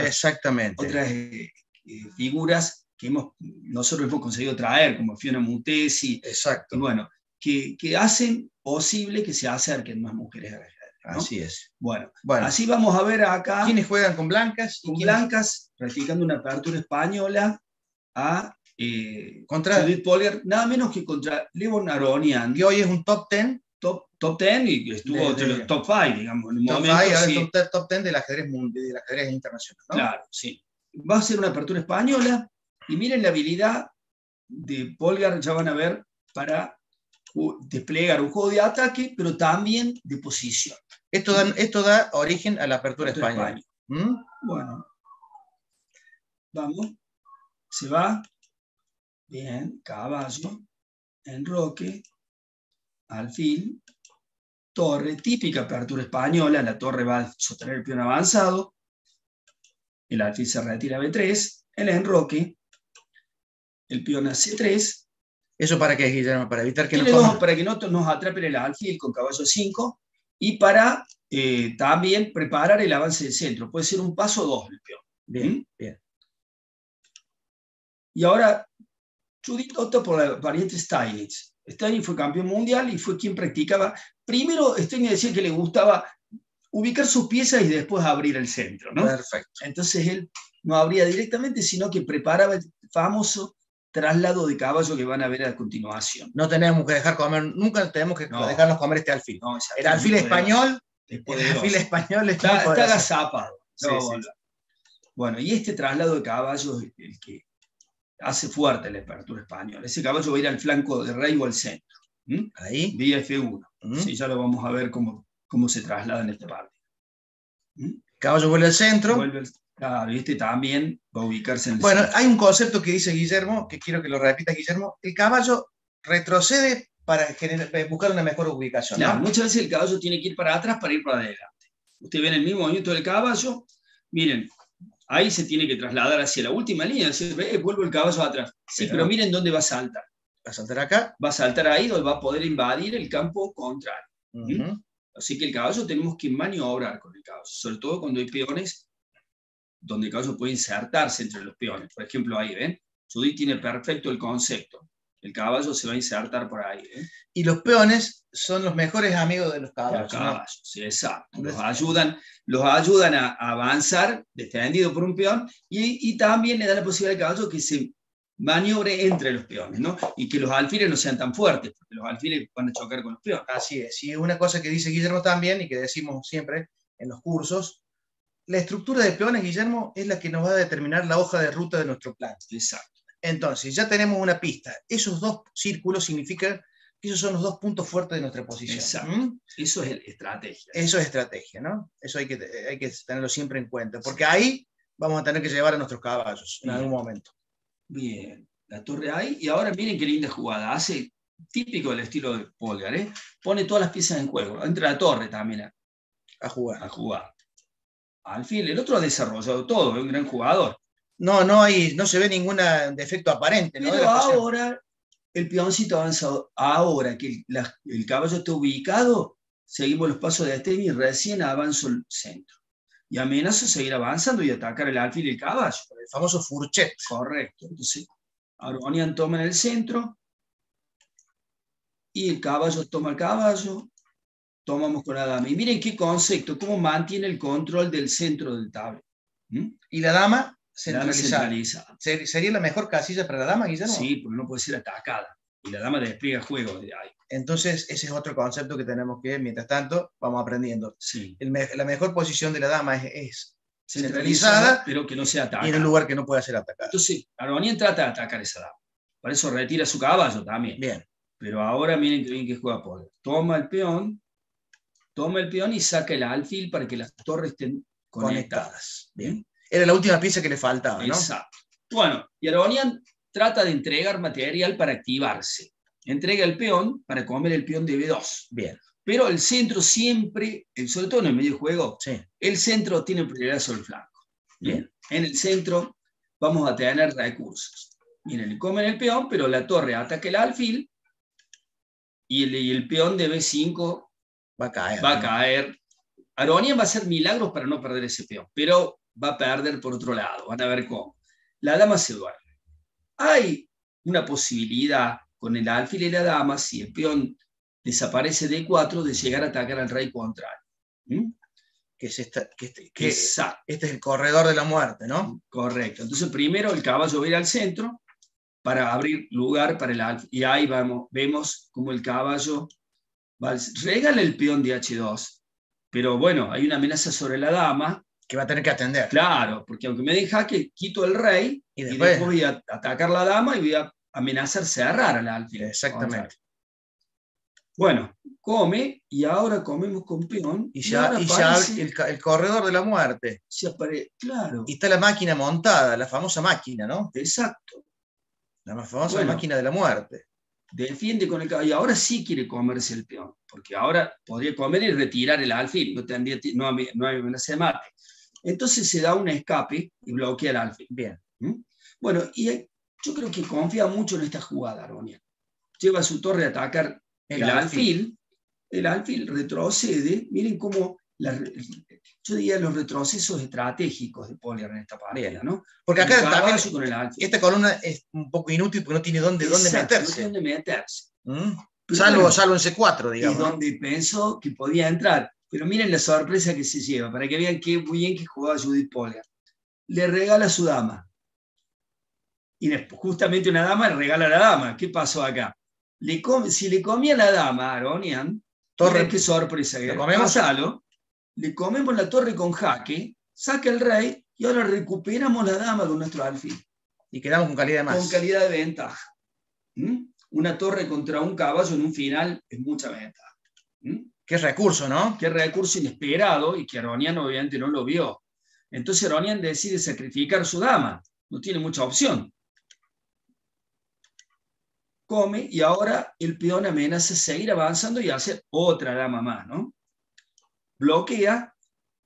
Speaker 2: figuras que nosotros hemos conseguido traer, como Fiona Mutesi.
Speaker 1: Exacto.
Speaker 2: Y bueno, que hacen posible que se acerquen más mujeres al ajedrez, ¿no?
Speaker 1: Así es.
Speaker 2: Bueno, así vamos a ver acá.
Speaker 1: ¿Quiénes juegan con blancas?
Speaker 2: Con blancas, practicando una apertura española contra Judith Polgar, nada menos que contra Levon Aronian.
Speaker 1: Que hoy es un top 10.
Speaker 2: Top 10 y estuvo top 5, digamos. En un
Speaker 1: top
Speaker 2: momento,
Speaker 1: 5, sí. Ahora es top 10 del ajedrez internacional, ¿no?
Speaker 2: Claro, sí. Va a ser una apertura española y miren la habilidad de Polgar, ya van a ver, para desplegar un juego de ataque, pero también de posición.
Speaker 1: Esto da origen a la apertura española.
Speaker 2: Bueno, vamos, se va, bien, caballo, enroque, alfil, torre, típica apertura española, la torre va a sostener el peón avanzado, el alfil se retira a B3, el enroque, el peón a C3.
Speaker 1: ¿Eso para qué, Guillermo? Para evitar que
Speaker 2: para que no nos atrapen el alfil con caballo 5 y para también preparar el avance del centro. Puede ser un paso 2 el peón.
Speaker 1: Bien.
Speaker 2: Y ahora, Judith opta por la variante Steinitz. Steinitz fue campeón mundial y fue quien practicaba. Primero, Steinitz decía que le gustaba ubicar sus piezas y después abrir el centro, ¿no?
Speaker 1: Perfecto.
Speaker 2: Entonces él no abría directamente, sino que preparaba el famoso traslado de caballo que van a ver a continuación.
Speaker 1: No tenemos que dejar comer, nunca tenemos que dejarnos comer este alfil.
Speaker 2: No,
Speaker 1: el alfil español, está
Speaker 2: agazapado. Sí. Bueno, y este traslado de caballo es el que hace fuerte la apertura española. Ese caballo va a ir al flanco de rey o al centro.
Speaker 1: Ahí.
Speaker 2: Vía F1. Sí, ya lo vamos a ver cómo se traslada en esta parte.
Speaker 1: Caballo vuelve al centro.
Speaker 2: Claro, y este también va a ubicarse en el
Speaker 1: centro.
Speaker 2: centro.
Speaker 1: Hay un concepto que dice Guillermo, que quiero que lo repita Guillermo. El caballo retrocede para buscar una mejor ubicación.
Speaker 2: Claro, ¿no? Muchas veces el caballo tiene que ir para atrás para ir para adelante. Ustedes ven el mismo movimiento del caballo, miren, ahí se tiene que trasladar hacia la última línea, decir, vuelvo el caballo atrás. Sí, pero miren dónde va a saltar.
Speaker 1: ¿Va a saltar acá?
Speaker 2: Va a saltar ahí, donde va a poder invadir el campo contrario.
Speaker 1: Uh-huh.
Speaker 2: Así que el caballo tenemos que maniobrar con el caballo, sobre todo cuando hay peones donde el caballo puede insertarse entre los peones. Por ejemplo, ahí, ¿ven? Judith tiene perfecto el concepto. El caballo se va a insertar por ahí.
Speaker 1: Y los peones son los mejores amigos de los caballos.
Speaker 2: Los caballos, ¿no? Sí, exacto. Los ayudan a avanzar, defendido por un peón, y también le dan la posibilidad al caballo que se maniobre entre los peones, ¿no? Y que los alfiles no sean tan fuertes, porque los alfiles van a chocar con los peones.
Speaker 1: Así es. Y una cosa que dice Guillermo también, y que decimos siempre en los cursos, la estructura de peones, Guillermo, es la que nos va a determinar la hoja de ruta de nuestro plan.
Speaker 2: Exacto.
Speaker 1: Entonces, ya tenemos una pista. Esos dos círculos significan que esos son los dos puntos fuertes de nuestra posición.
Speaker 2: Exacto. Eso es estrategia.
Speaker 1: Eso es estrategia, ¿no? Eso hay que tenerlo siempre en cuenta, porque ahí vamos a tener que llevar a nuestros caballos en algún momento.
Speaker 2: Bien, la torre ahí, y ahora miren qué linda jugada. Hace típico del estilo de Polgar, ¿eh? Pone todas las piezas en juego. Entra la torre también
Speaker 1: a jugar.
Speaker 2: A jugar. Alfil, el otro ha desarrollado todo, es un gran jugador.
Speaker 1: No se ve ningún defecto aparente.
Speaker 2: Pero ¿no? Ahora el peoncito avanzado, ahora que el caballo está ubicado, seguimos los pasos de Esteban y recién avanzo el centro. Y amenazo seguir avanzando y atacar el alfil y el caballo.
Speaker 1: El famoso Fourchet.
Speaker 2: Correcto. Entonces, Aronian toma en el centro y el caballo toma el caballo. Tomamos con la dama. Y miren qué concepto, cómo mantiene el control del centro del tablero.
Speaker 1: Y la dama centralizada. ¿Sería la mejor casilla para la dama, Guillermo?
Speaker 2: Sí, porque no puede ser atacada. Y la dama despliega juego desde ahí.
Speaker 1: Entonces, ese es otro concepto que tenemos que, mientras tanto, vamos aprendiendo.
Speaker 2: Sí.
Speaker 1: La mejor posición de la dama es centralizada,
Speaker 2: pero que no sea atacada.
Speaker 1: Y en un lugar que no pueda ser atacada.
Speaker 2: Entonces, Aronian trata de atacar a esa dama. Por eso retira su caballo también.
Speaker 1: Bien.
Speaker 2: Pero ahora miren qué bien que juega Polgar. Toma el peón y saca el alfil para que las torres estén conectadas.
Speaker 1: Bien. Era la última pieza que le faltaba, ¿no?
Speaker 2: Exacto. Bueno, y Aronian trata de entregar material para activarse. Entrega el peón para comer el peón de B2.
Speaker 1: Bien.
Speaker 2: Pero el centro siempre, sobre todo en el medio juego,
Speaker 1: sí,
Speaker 2: el centro tiene prioridad sobre el flanco.
Speaker 1: Bien.
Speaker 2: En el centro vamos a tener recursos. Miren, le comen el peón, pero la torre ataca el alfil y el peón de B5
Speaker 1: va
Speaker 2: a caer. Aronian va a hacer milagros para no perder ese peón, pero va a perder por otro lado. Van a ver cómo. La dama se duerme. Hay una posibilidad con el alfil y la dama, si el peón desaparece de 4, de llegar a atacar al rey contrario.
Speaker 1: Este es el corredor de la muerte, ¿no?
Speaker 2: Correcto. Entonces primero el caballo va a ir al centro para abrir lugar para el alfil. Y ahí vemos cómo el caballo regala el peón de H2. Pero bueno, hay una amenaza sobre la dama.
Speaker 1: Que va a tener que atender.
Speaker 2: Claro, porque aunque me den jaque, quito el rey y después voy a atacar la dama y voy a amenazar cerrar al alfil.
Speaker 1: Exactamente.
Speaker 2: Bueno, come y ahora comemos con peón.
Speaker 1: Y ya el corredor de la muerte.
Speaker 2: Claro.
Speaker 1: Y está la máquina montada, la famosa máquina, ¿no?
Speaker 2: Exacto.
Speaker 1: La famosa máquina de la muerte.
Speaker 2: Defiende con el caballo. Y ahora sí quiere comerse el peón, porque ahora podría comer y retirar el alfil. No hay amenaza de mate. Entonces se da un escape y bloquea el alfil.
Speaker 1: Bien.
Speaker 2: Bueno, y yo creo que confía mucho en esta jugada, Aronian. Lleva su torre a atacar el alfil. El alfil retrocede. Miren cómo, yo diría los retrocesos estratégicos de Polgar en esta partida, ¿no?
Speaker 1: Porque acá también con esta columna es un poco inútil porque no tiene dónde meterse.
Speaker 2: No tiene dónde meterse.
Speaker 1: Salvo en C4, digamos.
Speaker 2: Y donde pensó que podía entrar. Pero miren la sorpresa que se lleva, para que vean qué bien que jugaba Judith Polgar. Le regala a su dama. Y después, justamente una dama le regala a la dama. ¿Qué pasó acá? Si le comía a la dama a Aronian, miren qué sorpresa. Le comemos la torre con jaque, saca el rey y ahora recuperamos la dama con nuestro alfil.
Speaker 1: Y quedamos con calidad de más.
Speaker 2: Con calidad de ventaja. Una torre contra un caballo en un final es mucha ventaja.
Speaker 1: Qué recurso, ¿no?
Speaker 2: Qué recurso inesperado y que Aronian obviamente no lo vio. Entonces Aronian decide sacrificar su dama. No tiene mucha opción. Come y ahora el peón amenaza seguir avanzando y hacer otra dama más, ¿no? Bloquea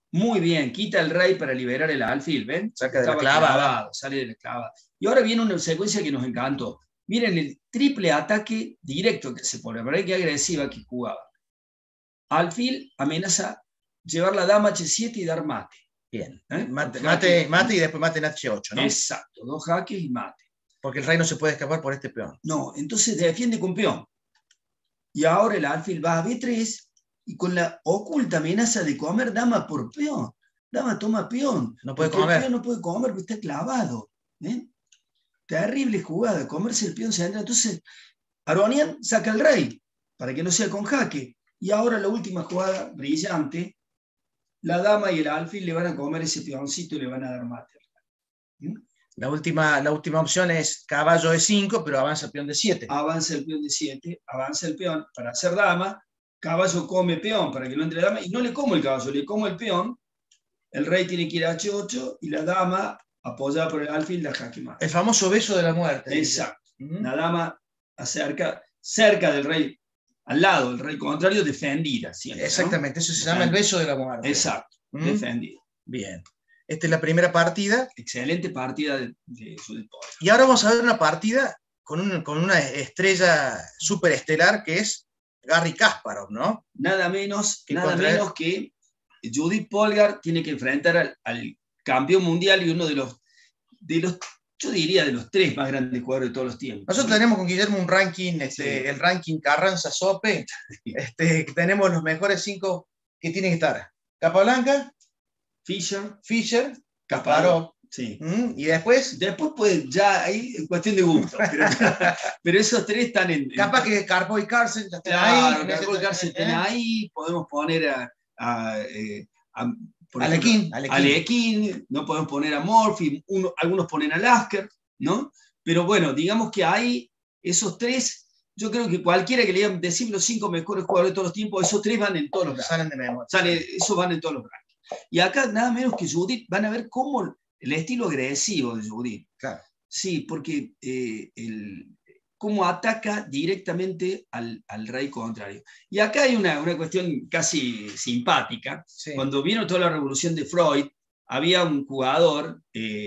Speaker 2: Muy bien, quita el rey para liberar el alfil, ¿ven?
Speaker 1: Saca de la
Speaker 2: Estaba
Speaker 1: clavada.
Speaker 2: clavado, sale de la clavada. Y ahora viene una secuencia que nos encantó. Miren el triple ataque directo que se pone, ¿verdad? Qué agresiva que jugaba. Alfil amenaza llevar la dama H7 y dar mate.
Speaker 1: Bien.
Speaker 2: ¿Eh?
Speaker 1: Mate y después mate en H8, ¿no?
Speaker 2: Exacto, 2 jaques y mate.
Speaker 1: Porque el rey no se puede escapar por este peón.
Speaker 2: No, entonces defiende con peón. Y ahora el alfil va a B3 y con la oculta amenaza de comer dama por peón. Dama toma peón.
Speaker 1: No puede
Speaker 2: comer. El
Speaker 1: comer.
Speaker 2: peón no puede comer porque está clavado. Terrible jugada, comerse el peón se entra. Entonces, Aronian saca al rey para que no sea con jaque. Y ahora la última jugada brillante, la dama y el alfil le van a comer ese peoncito y le van a dar mate.
Speaker 1: La última opción es caballo E5, pero avanza el peón de 7.
Speaker 2: Avanza el peón de 7, avanza el peón para hacer dama, caballo come peón para que no entre dama, y no le como el caballo, le como el peón, el rey tiene que ir a H8 y la dama, apoyada por el alfil, la jaque mate.
Speaker 1: El famoso beso de la muerte.
Speaker 2: Exacto. La dama cerca del rey, al lado del rey contrario, defendida siempre.
Speaker 1: Exactamente,
Speaker 2: ¿no?
Speaker 1: eso se llama el beso de la muerte.
Speaker 2: Exacto, defendida.
Speaker 1: Bien. Esta es la primera partida.
Speaker 2: Excelente partida de Judith Polgar.
Speaker 1: Y ahora vamos a ver una partida con una estrella superestelar que es Garry Kasparov, ¿no?
Speaker 2: Nada menos que Judith Polgar tiene que enfrentar al campeón mundial y uno de los, yo diría, de los 3 más grandes jugadores de todos los tiempos.
Speaker 1: Nosotros tenemos con Guillermo un ranking, el ranking Carranza-Sope, tenemos los mejores 5 que tienen que estar. Capablanca, Fischer, Kasparov.
Speaker 2: Sí.
Speaker 1: Y después
Speaker 2: pues ya ahí es cuestión de gusto. Pero esos 3 están en.
Speaker 1: Capaz que Karpov y Carlsen ya estén
Speaker 2: ahí. Karpov y Carlsen estén ahí. Podemos poner a Alekhine, no podemos poner a Morphy, algunos ponen a Lasker, ¿no? Pero bueno, digamos que hay esos 3. Yo creo que cualquiera que le digan decir los 5 mejores jugadores de todos los tiempos, esos 3 van en todos los rankings.
Speaker 1: Salen de memoria.
Speaker 2: Esos van en todos los rankings. Y acá nada menos que Judith, van a ver cómo el estilo agresivo de Judith.
Speaker 1: Claro.
Speaker 2: Sí, porque cómo ataca directamente al rey contrario. Y acá hay una cuestión casi simpática. Sí. Cuando vino toda la revolución de Freud, había un jugador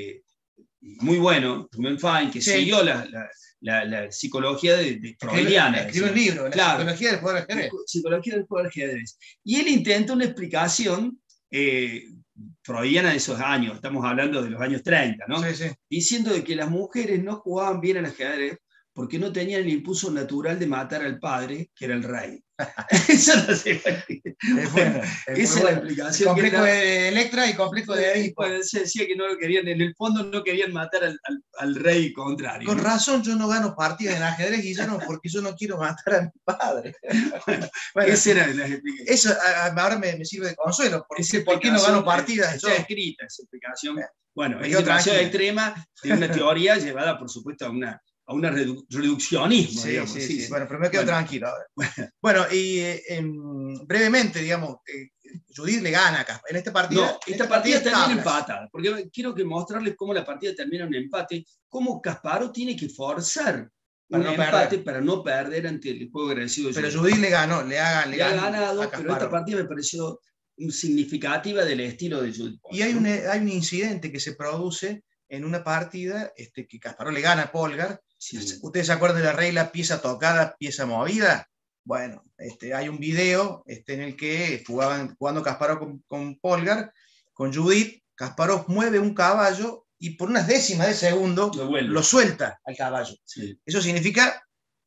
Speaker 2: muy bueno, Ruben Fine, que siguió la psicología de freudiana.
Speaker 1: Escribió un libro, la psicología del poder ajedrez.
Speaker 2: Psicología del poder ajedrez. Y él intenta una explicación freudiana de esos años, estamos hablando de los años 30, ¿no?
Speaker 1: Sí, sí.
Speaker 2: Diciendo de que las mujeres no jugaban bien al ajedrez porque no tenían el impulso natural de matar al padre, que era el rey. Eso no se
Speaker 1: bueno, esa
Speaker 2: es la explicación.
Speaker 1: Complejo de Electra y complejo de Edipo.
Speaker 2: Se decía que no lo querían, en el fondo no querían matar al rey contrario.
Speaker 1: Con razón yo no gano partidas en ajedrez, Guillermo, porque yo no quiero matar a mi padre.
Speaker 2: Bueno, esa era la explicación.
Speaker 1: Eso ahora me sirve de consuelo, porque ¿por qué no gano partidas?
Speaker 2: Está escrita esa explicación. Bueno, es demasiado extrema de una teoría llevada, por supuesto, a un reduccionismo.
Speaker 1: Sí,
Speaker 2: digamos.
Speaker 1: sí. Bueno, pero me quedo tranquilo ahora. Bueno, y brevemente, digamos, Judith le gana acá. En esta partida.
Speaker 2: No, esta partida termina empatada, porque quiero mostrarles cómo la partida termina en un empate, cómo Kasparov tiene que forzar un empate para no perder ante el juego agresivo de Judith.
Speaker 1: Pero Judith le ganó, le ha
Speaker 2: ganado, pero esta partida me pareció significativa del estilo de Judith.
Speaker 1: Y hay un incidente que se produce en una partida que Kasparov le gana a Polgar. Sí. ¿Ustedes se acuerdan de la regla pieza tocada, pieza movida? Bueno, hay un video en el que jugando Kasparov con Polgar, con Judith. Kasparov mueve un caballo y por unas décimas de segundo lo suelta al caballo. Sí. Eso significa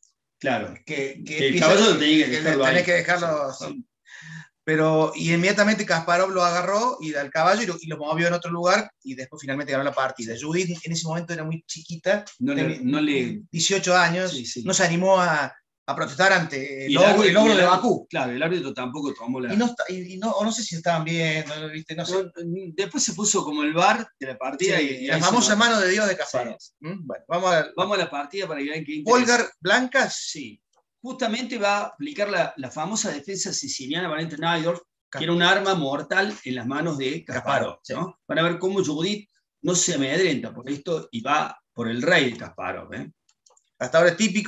Speaker 1: que
Speaker 2: el caballo
Speaker 1: tenés que dejarlo. Sí. Pero y inmediatamente Kasparov lo agarró y al caballo y lo movió en otro lugar y después finalmente ganó la partida. Judith en ese momento era muy chiquita, 18 años, no se animó a protestar ante el logro de Bakú.
Speaker 2: Claro, el árbitro tampoco tomó la...
Speaker 1: No sé si estaban bien, no sé.
Speaker 2: Después se puso como el VAR de la partida. Y
Speaker 1: la famosa mano de Dios de Kasparov.
Speaker 2: Sí. Bueno, vamos a la partida para que vean qué
Speaker 1: interesante. Polgar Blancas,
Speaker 2: sí. Justamente va a aplicar la famosa defensa siciliana Valente Najdorf, que era un arma mortal en las manos de Kasparov, ¿no? Sí. Van a ver cómo Judith no se amedrenta por esto y va por el rey de Kasparov.
Speaker 1: Hasta ahora es típico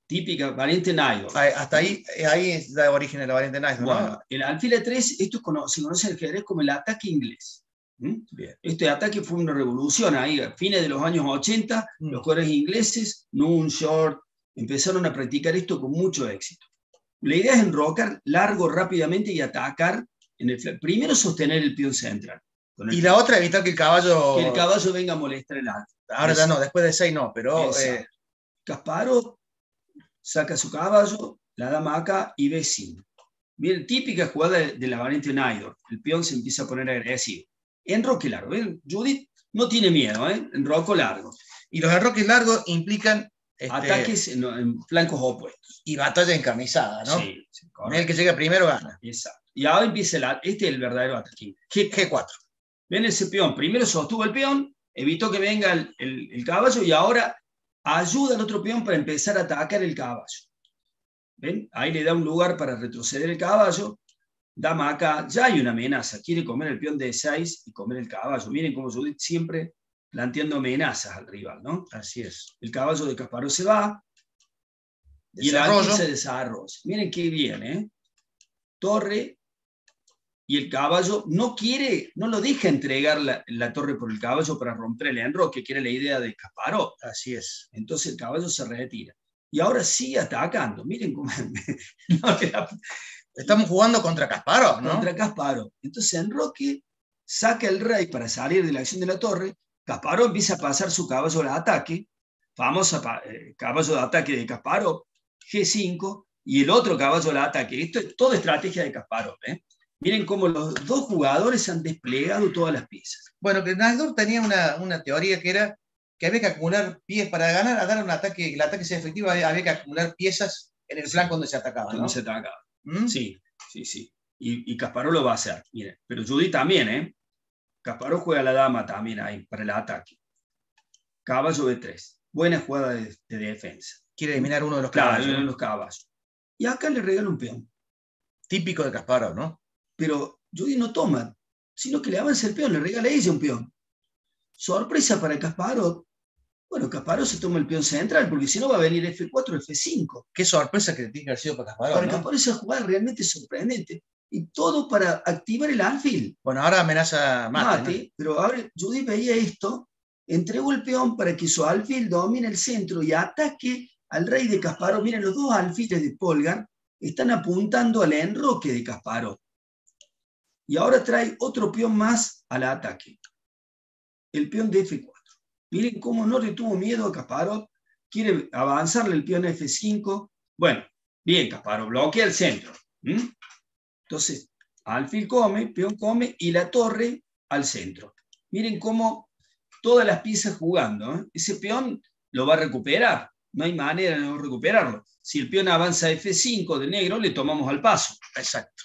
Speaker 2: típica variante Naidor.
Speaker 1: Hasta ahí da origen a la variante Naidor,
Speaker 2: bueno,
Speaker 1: ¿no?
Speaker 2: el alfil E3, esto se conoce en el ajedrez como el ataque inglés.
Speaker 1: Bien.
Speaker 2: Este ataque fue una revolución ahí, a fines de los años 80, los jugadores ingleses, Nunn, Short, empezaron a practicar esto con mucho éxito. La idea es enrocar largo rápidamente y atacar, primero sostener el peón central.
Speaker 1: Y la otra, evitar que el caballo
Speaker 2: venga a molestar el alfil.
Speaker 1: Ahora ya no, después de 6 no, pero...
Speaker 2: Kasparov saca su caballo, la dama acá y B5. Bien, típica jugada de la variante Naidor. El peón se empieza a poner agresivo. Enroque largo. ¿Ven? Judith no tiene miedo, enroco largo.
Speaker 1: Y los enroques largos implican...
Speaker 2: ataques en flancos opuestos.
Speaker 1: Y batalla encarnizada, ¿no?
Speaker 2: Sí,
Speaker 1: el que llega primero gana.
Speaker 2: Exacto. Y ahora empieza este es el verdadero ataque.
Speaker 1: G4.
Speaker 2: Ven ese peón. Primero sostuvo el peón, evitó que venga el caballo y ahora ayuda al otro peón para empezar a atacar el caballo. ¿Ven? Ahí le da un lugar para retroceder el caballo. Dama acá, ya hay una amenaza. Quiere comer el peón de E6 y comer el caballo. Miren cómo Judith siempre planteando amenazas al rival, ¿no?
Speaker 1: Así es.
Speaker 2: El caballo de Kasparov se va. Y el alfil se desarrolla. Miren qué bien, ¿eh? Torre. Y el caballo no lo deja entregar la torre por el caballo para romper el enroque, que era la idea de Kasparov.
Speaker 1: Así es.
Speaker 2: Entonces el caballo se retira. Y ahora sigue atacando. Miren cómo...
Speaker 1: Estamos jugando contra Kasparov, ¿no?
Speaker 2: Contra Kasparov. Entonces enroque saca el rey para salir de la acción de la torre. Kasparov empieza a pasar su caballo al ataque. Famoso caballo de ataque de Kasparov. G5. Y el otro caballo al ataque. Esto es toda estrategia de Kasparov, ¿eh? Miren cómo los dos jugadores han desplegado todas las piezas.
Speaker 1: Bueno, que Naidor tenía una teoría que era que había que acumular piezas para ganar, a dar un ataque, el ataque sea efectivo, había que acumular piezas en el flanco donde se atacaba, ¿no?
Speaker 2: Donde se atacaba. Sí. Y Kasparov lo va a hacer. Miren, pero Judith también, ¿eh? Kasparov juega a la dama también ahí para el ataque. Caballo B3. Buena jugada de defensa.
Speaker 1: Quiere eliminar uno de los caballos.
Speaker 2: Claro, uno de los caballos. Y acá le regala un peón.
Speaker 1: Típico de Kasparov, ¿no?
Speaker 2: Pero Judith no toma, sino que le avanza el peón, le regala a ella un peón. Sorpresa para Kasparov. Bueno, Kasparov se toma el peón central, porque si no va a venir F4, F5.
Speaker 1: Qué sorpresa que tiene que haber sido para Kasparov,
Speaker 2: Para
Speaker 1: ¿no?
Speaker 2: Kasparov esa jugada realmente sorprendente. Y todo para activar el alfil.
Speaker 1: Bueno, ahora amenaza mate, ¿no?
Speaker 2: Pero ahora Judith veía esto, entregó el peón para que su alfil domine el centro y ataque al rey de Kasparov. Miren, los dos alfiles de Polgar están apuntando al enroque de Kasparov. Y ahora trae otro peón más al ataque. El peón de F4. Miren cómo no le tuvo miedo a Kasparov. Quiere avanzarle el peón a F5. Bueno, bien Kasparov, bloquea el centro. Entonces, alfil come, peón come y la torre al centro. Miren cómo todas las piezas jugando. Ese peón lo va a recuperar. No hay manera de no recuperarlo. Si el peón avanza a F5 de negro, le tomamos al paso.
Speaker 1: Exacto.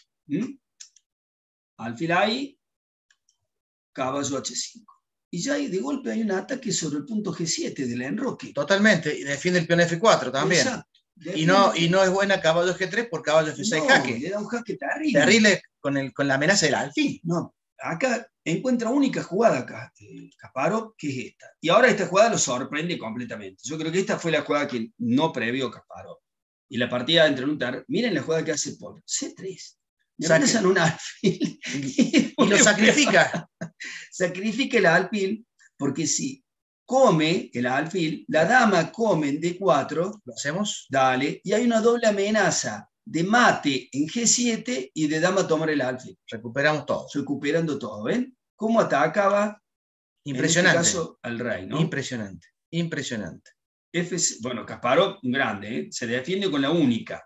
Speaker 2: Alfil ahí, caballo H5. Y ya de golpe hay un ataque sobre el punto G7 del enroque.
Speaker 1: Totalmente, y defiende el peón F4 también. Exacto. Y no es buena caballo G3 por caballo F6 jaque.
Speaker 2: Le da un jaque terrible.
Speaker 1: Terrible con la amenaza del alfil.
Speaker 2: No, acá encuentra única jugada acá, Kasparov, que es esta. Y ahora esta jugada lo sorprende completamente. Yo creo que esta fue la jugada que no previó Kasparov. Y la partida entre un miren la jugada que hace Polgar. C3. Amenazan un alfil.
Speaker 1: Y lo sacrifica.
Speaker 2: Sacrifica el alfil, porque si come el alfil, la dama come en D4.
Speaker 1: ¿Lo hacemos?
Speaker 2: Dale. Y hay una doble amenaza de mate en G7 y de dama tomar el alfil.
Speaker 1: Recuperamos todo.
Speaker 2: Recuperando todo, ¿ven? ¿Cómo atacaba?
Speaker 1: Impresionante.
Speaker 2: En este caso, al rey, ¿no?
Speaker 1: Impresionante. Impresionante.
Speaker 2: Bueno, Kasparov, grande, ¿eh? Se defiende con la única.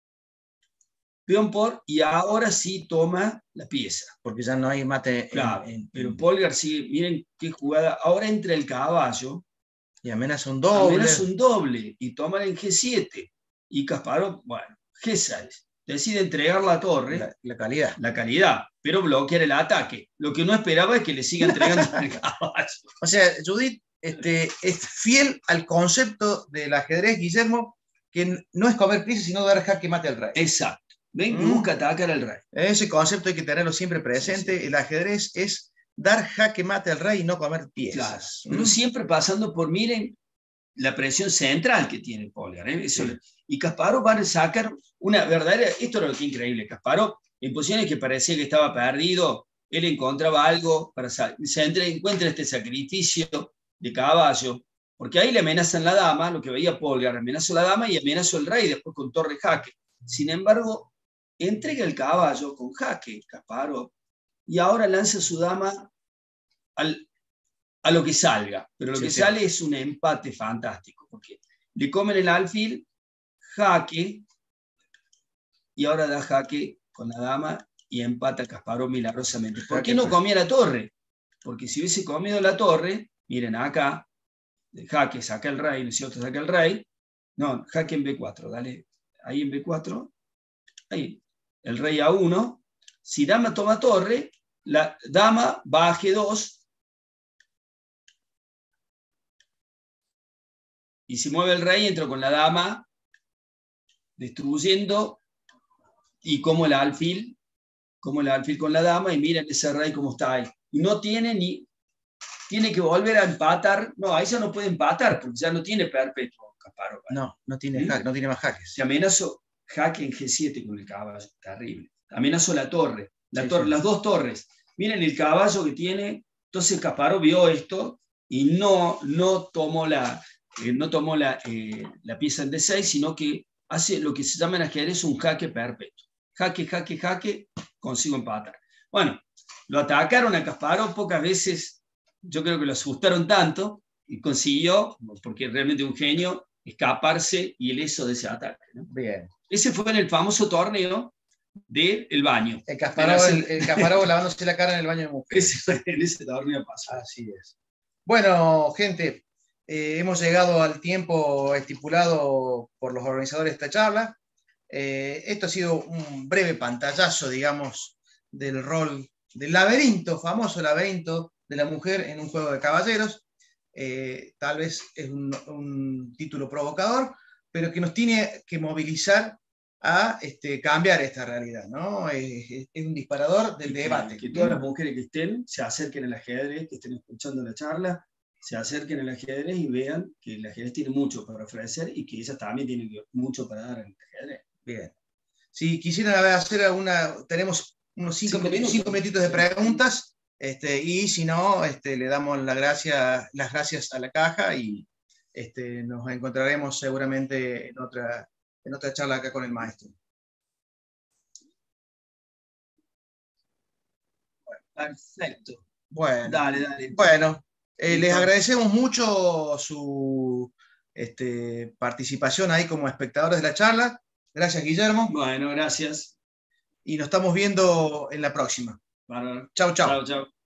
Speaker 2: Peón por, y ahora sí toma la pieza.
Speaker 1: Porque ya no hay mate.
Speaker 2: Claro, pero Polgar sigue, miren qué jugada. Ahora entra el caballo.
Speaker 1: Y amenaza un doble.
Speaker 2: Amenaza un doble, y toma en G7. Y Kasparov, bueno, G6. Decide entregar la torre.
Speaker 1: La calidad.
Speaker 2: La calidad, pero bloquear el ataque. Lo que no esperaba es que le siga entregando el caballo.
Speaker 1: O sea, Judith es fiel al concepto del ajedrez, Guillermo, que no es comer piezas, sino dar jaque mate al rey.
Speaker 2: Exacto. Ven, busca atacar al rey.
Speaker 1: Ese concepto hay que tenerlo siempre presente. Sí. El ajedrez es dar jaque mate al rey y no comer piezas.
Speaker 2: Claro. Pero siempre pasando por, miren, la presión central que tiene Polgar. Eso, y Kasparov va a sacar una verdadera, esto era lo que es increíble, Kasparov, en posiciones que parecía que estaba perdido, él encontraba algo, encuentra este sacrificio de caballo, porque ahí le amenazan la dama, lo que veía Polgar, amenazó la dama y amenazó el rey después con torre jaque. Sin embargo, entrega el caballo con jaque, Kasparov, y ahora lanza su dama a lo que salga, pero lo que sale es un empate fantástico, porque le comen el alfil, jaque, y ahora da jaque con la dama y empata Kasparov milagrosamente. ¿Por qué no comía la torre? Porque si hubiese comido la torre, miren acá, jaque, saca el rey, ¿no es cierto? Saca el rey, no, jaque en B4, dale, ahí en B4, ahí, el rey A1, si dama toma torre, la dama va a G2, y se mueve el rey, entra con la dama, destruyendo, y como el alfil con la dama, y miren ese rey cómo está ahí. Y no tiene tiene que volver a empatar, no, ahí ya no puede empatar, porque ya no tiene perpetuo Kasparov.
Speaker 1: No tiene no tiene más jaques.
Speaker 2: Se amenazó jaque en G7 con el caballo, terrible. Amenazó la torre, las dos torres. Miren el caballo que tiene, entonces Kasparov vio esto, y no tomó la pieza en D6, sino que hace lo que se llama en ajedrez un jaque perpetuo. Jaque, jaque, jaque, consigo empatar. Bueno, lo atacaron a Kasparov pocas veces, yo creo que lo asustaron tanto, y consiguió, porque realmente un genio, escaparse ileso de ese ataque, ¿no?
Speaker 1: Bien.
Speaker 2: Ese fue en el famoso torneo del baño.
Speaker 1: El Kasparov lavándose la cara en el baño de mujeres.
Speaker 2: En ese torneo pasó.
Speaker 1: Así es. Bueno, gente, hemos llegado al tiempo estipulado por los organizadores de esta charla. Esto ha sido un breve pantallazo, digamos, del rol del laberinto, famoso laberinto de la mujer en un juego de caballeros. Tal vez es un título provocador, pero que nos tiene que movilizar a cambiar esta realidad, ¿no? Es un disparador del debate.
Speaker 2: Que todas las mujeres que estén se acerquen al ajedrez, que estén escuchando la charla, se acerquen al ajedrez y vean que el ajedrez tiene mucho para ofrecer y que ellas también tienen mucho para dar en el ajedrez.
Speaker 1: Bien. Si quisieran hacer tenemos unos 5 minutitos de preguntas, y si no, le damos las gracias a la caja y nos encontraremos seguramente en otra charla acá con el maestro.
Speaker 2: Perfecto.
Speaker 1: Bueno,
Speaker 2: dale.
Speaker 1: Bueno, les agradecemos mucho su participación ahí como espectadores de la charla. Gracias, Guillermo.
Speaker 2: Bueno, gracias.
Speaker 1: Y nos estamos viendo en la próxima.
Speaker 2: Bueno,
Speaker 1: chau.
Speaker 2: chau.